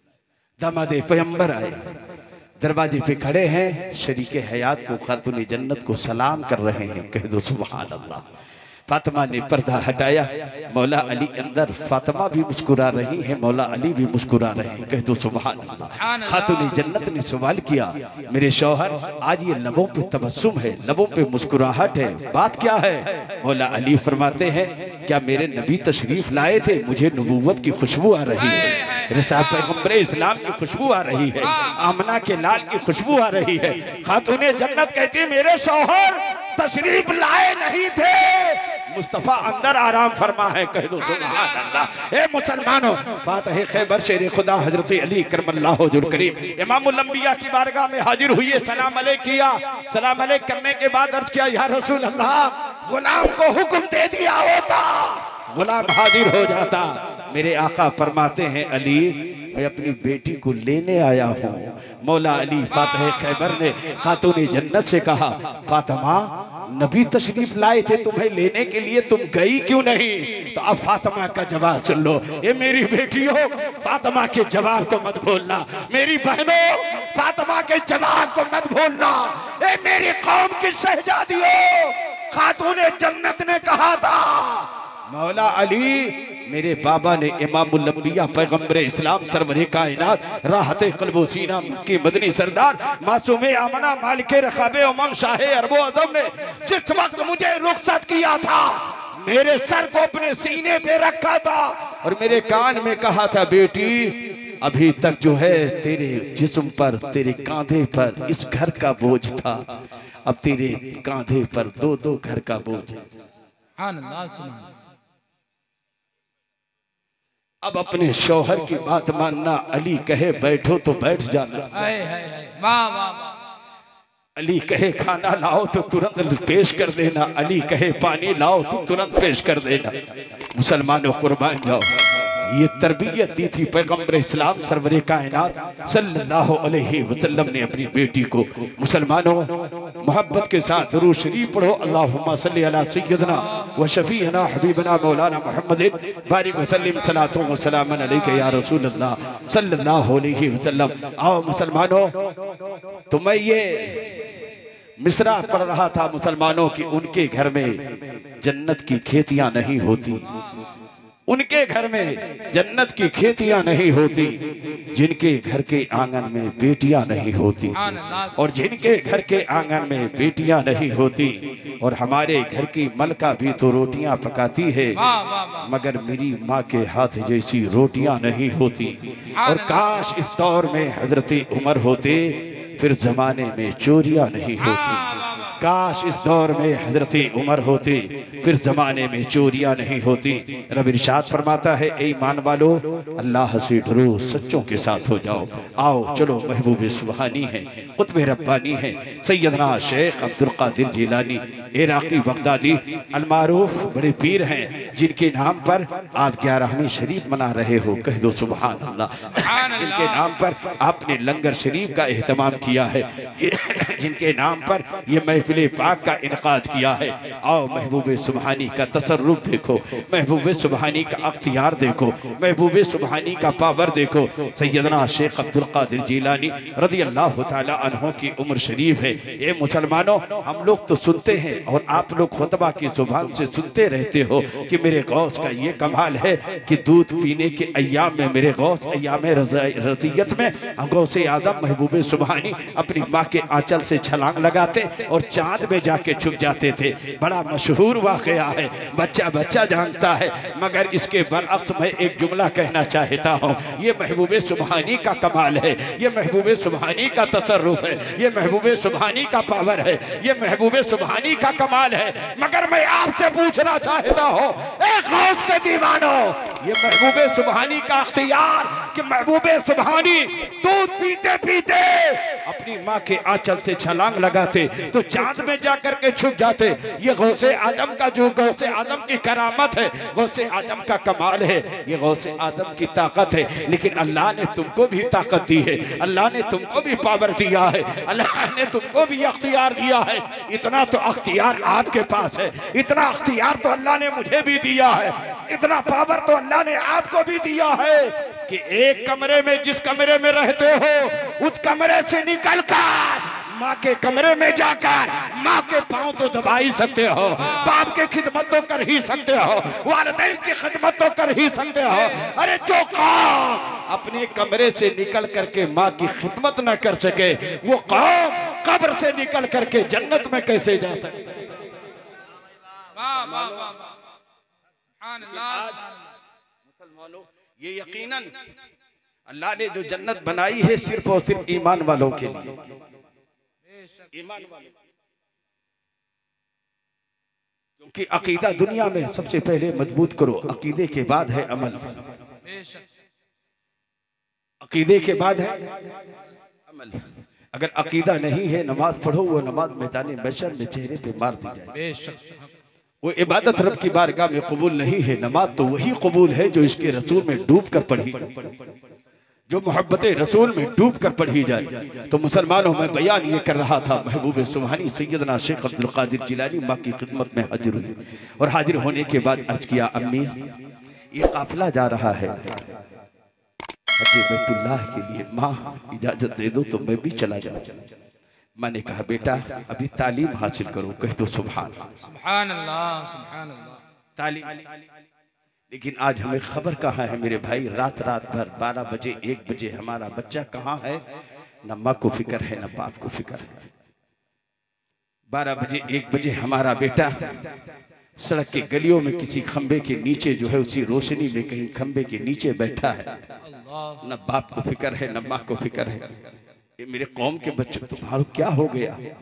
दामाद पैगंबर आए, दरवाजे पे खड़े हैं, शरीके हयात को खातून जन्नत को सलाम कर रहे हैं। कह दो सुभान अल्लाह। फातिमा ने पर्दा हटाया, मौला अली अंदर, फातिमा भी मुस्कुरा रही है, मौला अली भी मुस्कुरा रहे हैं। कह दो सुभान अल्लाह। खातून जन्नत ने सवाल किया, मेरे शौहर आज ये लबों पे तबस्सुम है, लबों पे मुस्कुराहट है, बात क्या है? मौला अली फरमाते हैं, क्या मेरे नबी तशरीफ लाए थे, मुझे नबूवत की खुशबू आ रही है, रिसालत पैगंबर इस्लाम की खुशबू आ रही है, आमना के लाल की खुशबू आ रही है। खातून जन्नत कहती है मेरे शौहर तशरीफ लाए नहीं थे, मुस्तफा अंदर आराम फरमा है। कह दो सुभान अल्लाह। ए मुसलमानों, फातह खैबर शेर खुदा हजरत अली करमल्लाहु वजहुल करीम इमामुल अंबिया की बारगाह में हाजिर हुए, सलाम अलैक किया। सलाम अलैक करने के बाद अर्ज किया, या रसूल अल्लाह गुलाम को हुक्म दे दिया होता, गुलाम हाजिर हो जाता। मेरे आका फरमाते हैं, अली मैं अपनी बेटी को लेने आया हूँ। मौला अली फातह खैबर ने खातून जन्नत से कहा, फातिमा नबी तशरीफ लाए थे तुम्हें लेने के लिए, तुम गई क्यों नहीं? तो अब फातिमा का जवाब सुन लो। ये मेरी बेटियों, फातिमा के जवाब को मत भूलना, मेरी बहनों फातिमा के जवाब को मत भूलना। ए मेरी कौम की शहजादियों, खातून जन्नत ने कहा था, मौला अली मेरे बाबा ने इमामुल अंबिया पैगंबर इस्लाम सरवरे कायनात राहत क़ल्बो सीना की मदनी सरदार मासूमे आमना मालिके रखाबे उमम शाहे अरबो अदम ने जिस वक्त मुझे रुखसत किया था, मेरे सर को अपने सीने पे रखा था और मेरे कान में कहा था, बेटी अभी तक जो है तेरे जिस्म पर, तेरे कांधे पर इस घर का बोझ था, अब तेरे कांधे पर दो दो घर का बोझ है। अब अपने शौहर की बात मानना, अली कहे बैठो तो बैठ जाना, वाह वाह वाह। अली कहे खाना लाओ तो तुरंत पेश कर देना, अली कहे पानी लाओ तो तुरंत पेश कर देना। मुसलमानों कुर्बान जाओ, ये तरबियत दी थी पैगंबर इस्लाम सरवरे कायनात सल्लल्लाहु अलैहि वसल्लम ने अपनी बेटी को। मुसलमानों मोहब्बत के साथ दुरूद शरीफ पढ़ो, अल्लाहुम्मा सल्ली अला सय्यदना व शफीअना हबीबना मौलाना मुहम्मदिन बारिक वसल्लिम सलातो व सलामन अलैका या रसूल अल्लाह सल्लल्लाहु अलैहि वसल्लम। आओ मुसलमानों, तो मैं ये मिसरा पढ़ रहा था मुसलमानों की, उनके घर में जन्नत की खेतियां नहीं होती, उनके घर में जन्नत की खेतियां नहीं होती, जिनके घर के आंगन में बेटियां नहीं होती, और जिनके घर के आंगन में बेटियां नहीं होती। और हमारे घर की मलका भी तो रोटियां पकाती है, मगर मेरी माँ के हाथ जैसी रोटियां नहीं होती। और काश इस दौर में हजरत उमर होते, फिर जमाने में चोरियां नहीं होती। काश इस दौर में हजरत उमर होते, फिर जमाने में चोरियां नहीं होती। रब इरशाद फरमाता है, ए ईमान वालो, अल्लाह से डरो, सच्चों के साथ हो जाओ। आओ चलो, महबूब सुबहानी है, कुतुब रब्बानी है, सैयदना शेख अब्दुल कादिर जिलानी इराकी बगदादी अलमारूफ बड़े पीर हैं, जिनके नाम पर आप 11वीं शरीफ मना रहे हो, कह दो सुबहान अल्लाह। जिनके नाम पर आपने लंगर शरीफ का एहतमाम किया है, जिनके नाम पर यह महफिल पाक का इनकाद किया है। आओ महबूब सुबहानी का तसर्रुफ देखो, महबूब सुबहानी का अख्तियार देखो, महबूब सुबहानी का पावर देखो। सैयदना शेख अब्दुल कादिर जिलानी रज़ी अल्लाह तआला अन्हु की उम्र शरीफ है। ये मुसलमानों, हम लोग तो सुनते हैं और आप लोग खुतबा की जुबान से सुनते रहते हो कि मेरे गौस का ये कमाल है कि दूध पीने के अय्याम में मेरे गौस अय्याम रज़ियत में गौसे आदम महबूब सुबहानी अपनी माँ के आंचल से छलांग लगाते और चांद में जाके छुप जाते थे। बड़ा मशहूर वाकया है, बच्चा बच्चा जानता है, मगर इसके बरअक्स मैं एक जुमला कहना चाहता हूँ। ये महबूब सुबहानी का कमाल है, ये महबूब सुबहानी का तसर्रुफ है, ये महबूब सुबहानी का पावर है, ये महबूब सुबहानी का कमाल है। मगर मैं आपसे पूछना चाहता हूँ, एक गौस के दीवानों, ये महबूब सुबहानी का अख्तियार कि महबूब सुबहानी दूध पीते पीते अपनी माँ के आंचल से छलांग लगाते तो चांद में जाकर के छुप जाते। ये गौसे आदम का, जो गौसे आदम की करामत है, गौसे आदम का कमाल है, ये गौसे आदम की ताकत है। लेकिन अल्लाह ने तुमको भी ताकत दी है, अल्लाह ने तुमको भी पावर दिया है, अल्लाह ने तुमको भी अख्तियार दिया है। इतना तो अख्तियार आपके पास है, इतना अख्तियार तो अल्लाह ने मुझे भी दिया है, इतना पावर तो अल्लाह ने आपको भी दिया है कि एक कमरे में, जिस कमरे में रहते हो, उस कमरे से निकलकर माँ के कमरे में जाकर माँ के पांव तो दबा ही सकते हो, बाप के खिदमत तो कर ही सकते हो, वालिदैन की खिदमत तो कर ही सकते हो। अरे जो कौम अपने कमरे से निकल करके माँ की खिदमत न कर सके, वो कौम कब्र से निकल करके जन्नत में कैसे जा सकते? आज मुसलमानों, ये यकीनन अल्लाह ने जो जन्नत बनाई है सिर्फ और सिर्फ ईमान वालों के लिए, ईमान वालों। क्योंकि अकीदा दुनिया में सबसे पहले मजबूत करो, अकीदे के बाद है अमल, अकीदे के बाद है अमल। अगर अकीदा नहीं है, नमाज पढ़ो, वो नमाज मैदान महशर में चेहरे पे मार दी जाए। वो इबादत रब की बारगाह में कबूल नहीं है। नमाज तो वही कबूल है जो इसके रसूल में डूब कर पढ़ी, जो मोहब्बत रसूल में डूब कर पढ़ी जाए। तो मुसलमानों में बयान ये कर रहा था, महबूब सुबहानी सैयदना शेख अब्दुल कादिर जिलानी माँ की खिदमत में हाजिर हुई और हाजिर होने के बाद अर्ज किया, अम्मी ये काफिला जा रहा है बैतुल्लाह के लिए, माँ इजाजत दे दो तो मैं भी चला जाऊँ। मैंने कहा, बेटा अभी तालीम हासिल करो, कह दो सुभान अल्लाह, सुभान अल्लाह। तालीम, लेकिन आज हमें खबर कहाँ है मेरे भाई? रात रात भर 12 बजे 1 बजे हमारा बच्चा कहाँ है? न माँ को फिक्र है, न बाप को फिक्र है। 12 बजे 1 बजे हमारा बेटा सड़क के गलियों में किसी खंबे के नीचे जो है, उसी रोशनी में कहीं खंबे के नीचे बैठा है। न बाप को फिक्र है, न माँ को फिक्र है। ये मेरे कौम के बच्चों, तुम्हारा क्या हो गया?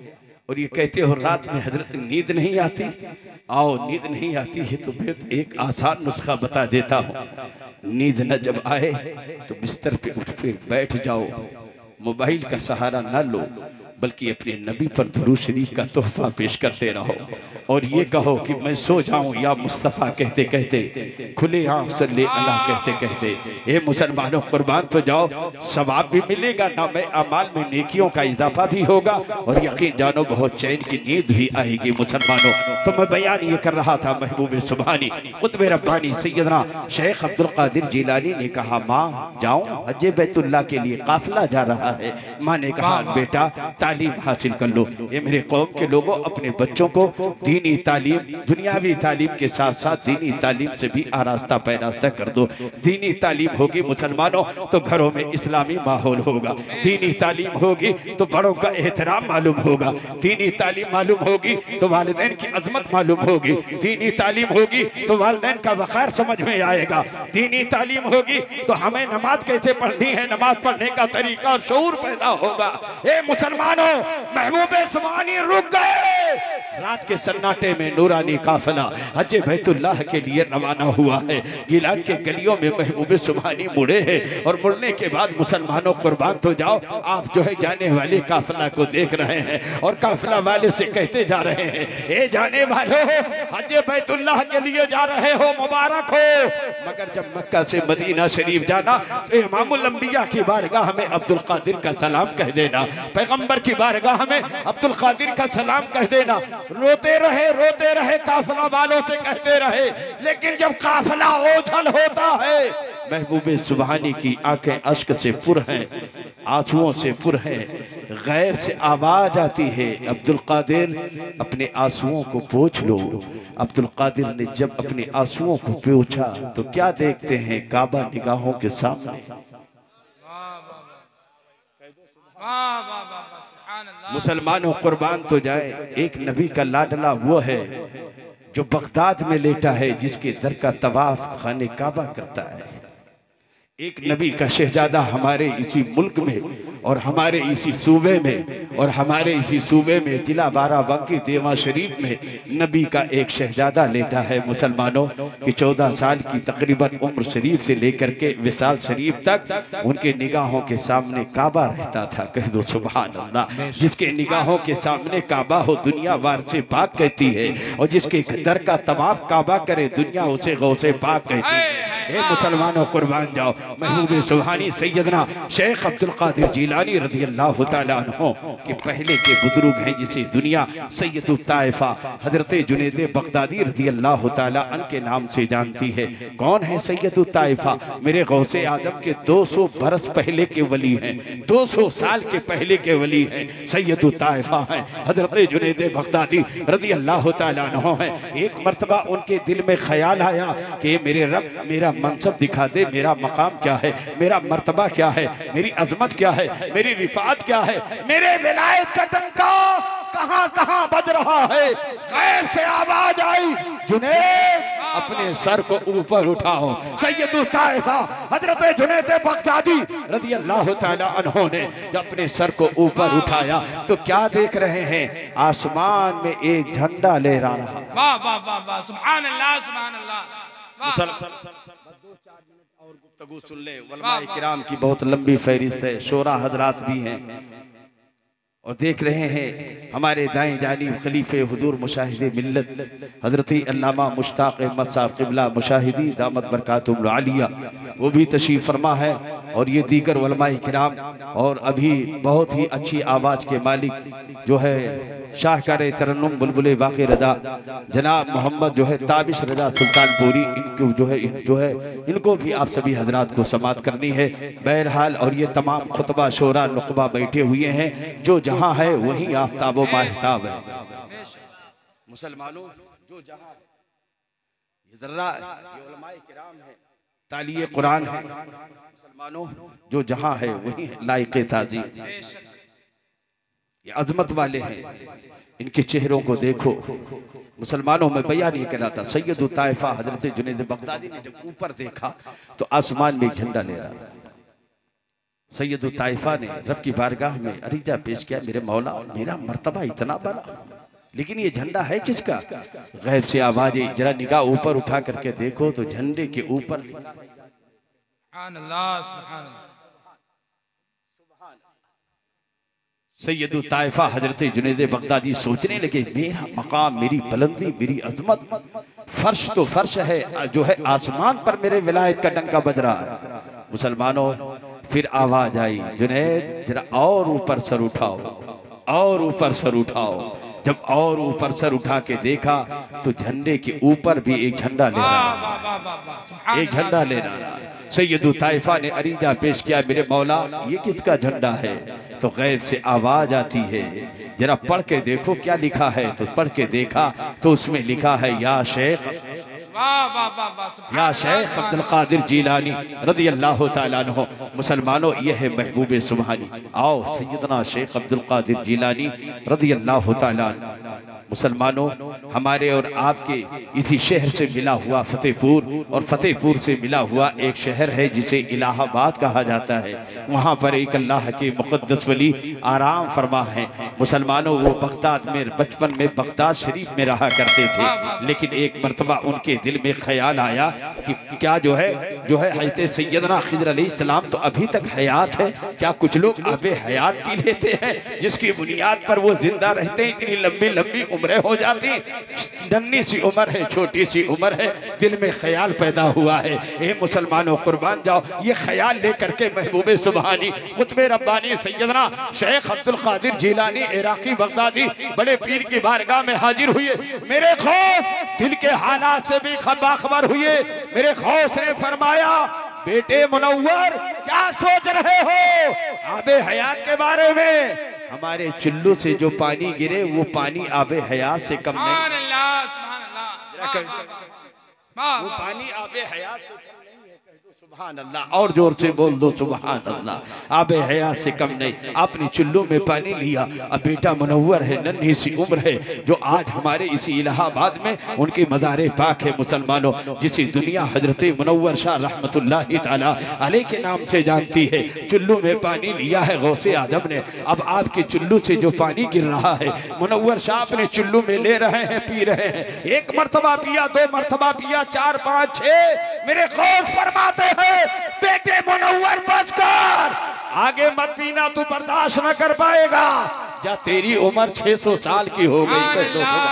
और ये कहते हो रात में हजरत नींद नहीं आती, आओ नींद नहीं आती है तो मैं एक आसान नुस्खा बता देता हूँ। नींद न जब आए तो बिस्तर पे उठ के बैठ जाओ, मोबाइल का सहारा न लो, बल्कि अपने नबी पर दुरूद शरीफ का तोहफा पेश करते रहो और ये कहो कि मैं सो जाऊं या मुस्तफ़ा कहते कहते, खुले आँख से ले अल्लाह कहते कहते। ए मुसलमानों कुर्बान तो जाओ, सवाब भी मिलेगा, नाम अमाल में नेकियों का इजाफा भी होगा और यकीन जानो बहुत चैन की नींद भी आएगी। मुसलमानों तो मैं बयान ये कर रहा था, महबूब सुबहानी कुतुब रब्बानी सैयदना शेख अब्दुल कादिर जिलानी ने कहा माँ जाऊं हज बैतुल्लाह के लिए, काफिला जा रहा है। माँ ने कहा बेटा तालीम हासिल कर लो। ये मेरे कौम के लोगों अपने बच्चों को दीनी तालीम, दुनियावी तालीम के साथ साथ दीनी तालीम से भी आरास्ता पैरास्ता कर दो। दीनी तालीम होगी मुसलमानों तो घरों में इस्लामी माहौल होगा, दीनी तालीम होगी तो बड़ों का एहतराम मालूम होगा, दीनी तालीम मालूम होगी तो वालिदैन की अजमत मालूम होगी, दीनी तालीम होगी तो वालिदैन का वक़ार समझ में आएगा, दीनी तालीम होगी तो हमें नमाज कैसे पढ़नी है, नमाज पढ़ने का तरीका और शऊर पैदा होगा। ए मुसलमान महबूब सुबहानी रुक गए। रात के सन्नाटे में नूरानी काफिला हज बैतुल्लाह के लिए रवाना हुआ है। गिलान के गलियों में महबूब सुबहानी मुड़े हैं और मुड़ने के बाद मुसलमानों कुर्बान तो जाओ, आप जो है जाने वाले काफिला को देख रहे हैं और काफिला वाले से कहते जा रहे हैं, ए जाने वालों हज बैतुल्लाह के लिए जा रहे हो, मुबारक हो। मगर जब मक्का से मदीना शरीफ जाना तो इमामुल अंबिया की बारगाह में अब्दुल कादिर का सलाम कह देना, पैगंबर की बारगाह में अब्दुल कादिर का सलाम कह देना। रोते रहे काफिला वालों से कहते रहे, लेकिन जब काफिला ओझल होता है महबूब सुबहानी की आंखें अश्क से पुर हैं, आंसुओं से पुर हैं, गैर से आवाज आती है, अब्दुल कादिर अपने आंसुओं को पोंछ लो। अब्दुल कादिर ने जब अपने आंसुओं को पोंछा तो क्या देखते हैं, काबा निगाहों के सामने। मुसलमानों कुर्बान तो जाए, एक नबी का लाडला वो है जो बगदाद में लेटा है, जिसके दर का तवाफ खाने काबा करता है। एक नबी का शहजादा हमारे इसी मुल्क में और हमारे इसी सूबे में और हमारे इसी सूबे में जिला बाराबंकी देवा शरीफ में नबी का एक शहजादा लेटा है। मुसलमानों की 14 साल की तकरीबन उम्र शरीफ से लेकर के विसाल शरीफ तक उनके निगाहों के सामने काबा रहता था। कह दो सुभान अल्लाह। जिसके निगाहों के सामने काबा हो दुनिया वार से पाक कहती है, और जिसके दर का तवाफ काबा करे दुनिया उसे गौसे पाक कहती है। मुसलमानों कुर्बान जाओ, महबूब सुबहानी सैयदना शेख अब्दुल कादिर जिलानी रज़ी अल्लाह तआला अन्हु के पहले के बुजुर्ग हैं, जिसे दुनिया सैयदुल ताइफा हजरत जुनैद बगदादी रज़ी अल्लाह तआला अन्हु के नाम से जानती है। कौन है सैयदुल ताइफा? मेरे गौसे आजम के 200 बरस पहले के वली हैं, 200 साल के पहले के वली हैं, सैयदुल ताइफा हैं, हजरत जुनैद बगदादी रज़ी अल्लाह तआला अन्हु हैं। एक मर्तबा उनके दिल में ख्याल आया कि मेरे रब मेरा मनसब दिखा दे, मेरा मकाम क्या है, मेरा मर्तबा क्या है, मेरी अजमत क्या है, मेरी रिफात क्या है, मेरे विलायत का डंका कहां कहां बज रहा है। गैर से आवाज आई, जुनैद अपने सर को ऊपर उठाओ। सैयदुल ताइफा हजरत जुनैद बगदादी रज़ी अल्लाह तआला अन्हु ने जब अपने सर को ऊपर उठाया तो क्या देख रहे हैं? आसमान में एक झंडा लहरा रहा। वाह वाह वाह वाह, सुभान अल्लाह सुभान अल्लाह। और गुफ्तगू सुन ले, उलमाए किराम की बहुत लंबी फहरिस्त है, शोरा हजरात भी हैं और देख रहे हैं हमारे दाएं जानिब खलीफे हुजूर मुशाहिदे मिल्लत हजरत अल्लामा मुश्ताक अहमद साहब क़िबला मुशाहिदी दामत बरकातुहुल आलिया, वो भी तशरीफ फरमा है, और ये दीगर उलमाए किराम और अभी बहुत ही अच्छी आवाज़ के मालिक जो है शाहकार तरन्नुम बुलबुल बाक़ी रदा जनाब मोहम्मद जो है ताबिश रदा सुल्तानपुरी, इनको जो है इनको भी आप सभी हजरात को समात करनी है। बहरहाल और ये तमाम खुतबा शोरा नुकबा बैठे हुए हैं, जो जहाँ है वहीं आफ्ताबो माहताब है। मुसलमानों जो जहाँ ये जर्रा ये उलमाए किराम है, तालिये कुरान है। मुसलमानों जो जहाँ है वहीं लायक़े ताज़ीम, ये अजमत वाले हैं, इनके चेहरों को देखो। मुसलमानों में बयान ये कहलाता, सैयदुल ताइफा हजरत जुनैद बगदादी ने जब ऊपर देखा तो आसमान में झंडा ले रहा। सैयद ताइफा ने रब की बारगाह में अरीजा पेश किया, मेरे मौला मेरा मर्तबा इतना बड़ा, लेकिन ये झंडा है किसका? गैब से आवाज आई, जरा निगाह ऊपर उठा करके देखो तो झंडे के ऊपर सुभान अल्लाह, सुभान अल्लाह। सैयद ताइफा हजरत जुनैद बगदादी सोचने लगे, मेरा मकाम, मेरी बुलंदी, मेरी अजमत, फर्श तो फर्श है, जो है आसमान पर मेरे विलायत का डंका बज रहा है। मुसलमानों, फिर आवाज आई, जुनैद जरा और ऊपर सर उठाओ, और ऊपर सर उठाओ। जब और ऊपर सर उठा के देखा तो झंडे के ऊपर भी एक झंडा ले रहा है, एक झंडा ले रहा है। सैयद ताइफा ने अरीजा पेश किया, मेरे मौला ये किसका झंडा है? तो गैब से आवाज आती है, जरा पढ़ के देखो क्या लिखा है। तो पढ़ के देखा तो उसमें लिखा है, या शेख, या शेख अब्दुल कादिर जीलानी रज़ी अल्लाह तआला अन्हु। मुसलमानों, यह है महबूब सुबहानी। आओ सैयदना शेख अब्दुल कादिर जीलानी रज़ी अल्लाह तआला अन्हु। मुसलमानों, हमारे और आपके इसी शहर से मिला हुआ फतेहपुर, और फतेहपुर से मिला हुआ एक शहर है जिसे इलाहाबाद कहा जाता है। वहाँ पर एक अल्लाह के मुक़द्दस वली आराम फरमा है। मुसलमानों, वो बगदाद में बचपन में बगदाद शरीफ में रहा करते थे, लेकिन एक मरतबा उनके दिल में ख्याल आया कि क्या जो है हज़रत सैयदना खिज़र अलैहिस्सलाम तो अभी तक हयात है, क्या कुछ लोग आबे हयात पी लेते हैं जिसकी बुनियाद पर वो जिंदा रहते हैं, इतनी लंबी लंबी उम्रें हो जाती, नन्ही सी उम्र है, छोटी सी उम्र है। दिल में ख्याल पैदा हुआ है। ए मुसलमानों, कुर्बान जाओ, ये ख्याल लेकर के महबूब सुबहानी खुतबे रब्बानी सैयदना शेख अब्दुल कादिर जीलानी इराकी बगदादी बड़े पीर की बारगाह में हाजिर हुए। मेरे खौफ दिल के हालात से भी बाखबर हुए। मेरे खौफ ने फरमाया, बेटे मुनव्वर क्या सोच रहे हो आबे हयात के बारे में? हमारे चुल्लू से जो पानी गिरे वो पानी आबे हयात से कम नहीं। वो पानी आबे हयात से कम नहीं है। कह दो सुभान अल्लाह, और जोर से बोल दो सुभान अल्लाह। आबे हयात से कम नहीं। आपने चुल्लू में पानी लिया। अब बेटा मुनव्वर है, नन्ही सी उम्र है, जो आज हमारे इसी इलाहाबाद में उनकी मज़ार पाक है। मुसलमानों, जिसे दुनिया हजरत मुनव्वर शाह रहमतुल्लाहि तआला अलैह के नाम से जानती है, चुल्लू में पानी लिया है गौसे आजम ने। अब आपके चुल्लू से जो पानी गिर रहा है, मुनव्वर शाह अपने चुल्लू में ले रहे हैं, पी रहे हैं। एक मरतबा पिया, दो मरतबा पिया, 4, 5, 6। मेरे गौस फरमाते हैं, बेटे मुनव्वर बच कर, आगे मत पीना, तू बर्दाश्त न कर पाएगा। जा, तेरी उम्र 600 साल की हो गई।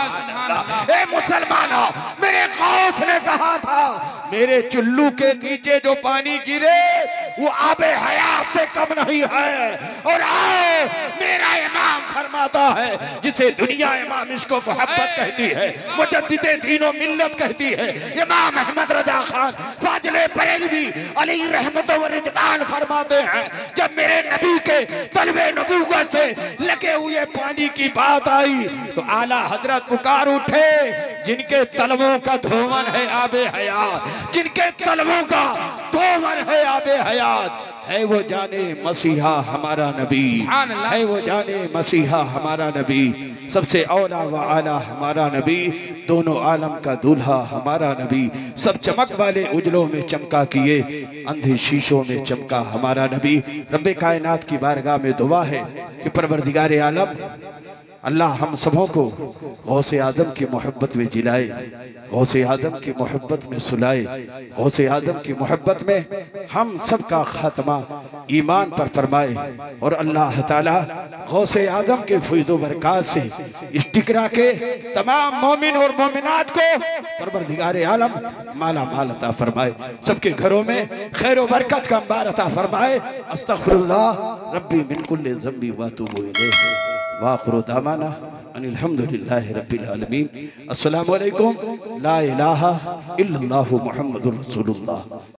ए मुसलमानों, मेरे गौस ने कहा था, मेरे चुल्लू के नीचे जो पानी गिरे वो आबे हयात से कम नहीं है। और आओ, मेरा इमाम फरमाता है, जिसे दुनिया इमाम इसको मोहब्बत कहती है, मुजद्दिदे दीनो मिल्लत कहती है, इमाम अहमद रजा खान फाजिले बरेलवी अलैहि रहमत व रिजवान फरमाते हैं, जब मेरे नबी के तलबे नबूवत से लगे हुए पानी की बात आई तो आला हजरत पुकार उठे, जिनके तलबों का धोवन है आबे हयात, जिनके तलबों का धोवन है आबे हयात, है वो जाने मसीहा हमारा नबी, है वो जाने मसीहा हमारा नबी, सबसे औला व आला हमारा नबी, दोनों आलम का दूल्हा हमारा नबी, सब चमक वाले उजलों में चमका किए, अंधे शीशों में चमका हमारा नबी। रब्बे कायनात की बारगाह में दुआ है कि परवरदिगार आलम अल्लाह हम सबों को गौसे आदम की मोहब्बत में जिलाए, गौसे आदम की मोहब्बत में सुलाए, गौसे आदम की मोहब्बत में हम सबका खात्मा ईमान पर फरमाए। और अल्लाह ताला गौसे आदम के फैज़ो बरकात से इस टिकरा के तमाम मोमिन और मोमिनात को परवरदिगार आलम माला माल अता फरमाए, सबके घरों में खैर व बरकत का अंबार अता फरमाए। अस्तगफिरुल्लाह रब्बी मिन कुल्लि ज़ंबी व अतूबु इलैह व आखिरु दावाना अनिल हम्दुलिल्लाहि रब्बिल आलमीन। अस्सलामु अलैकुम। ला इलाहा इल्लल्लाहु मुहम्मदुर रसूलुल्लाह।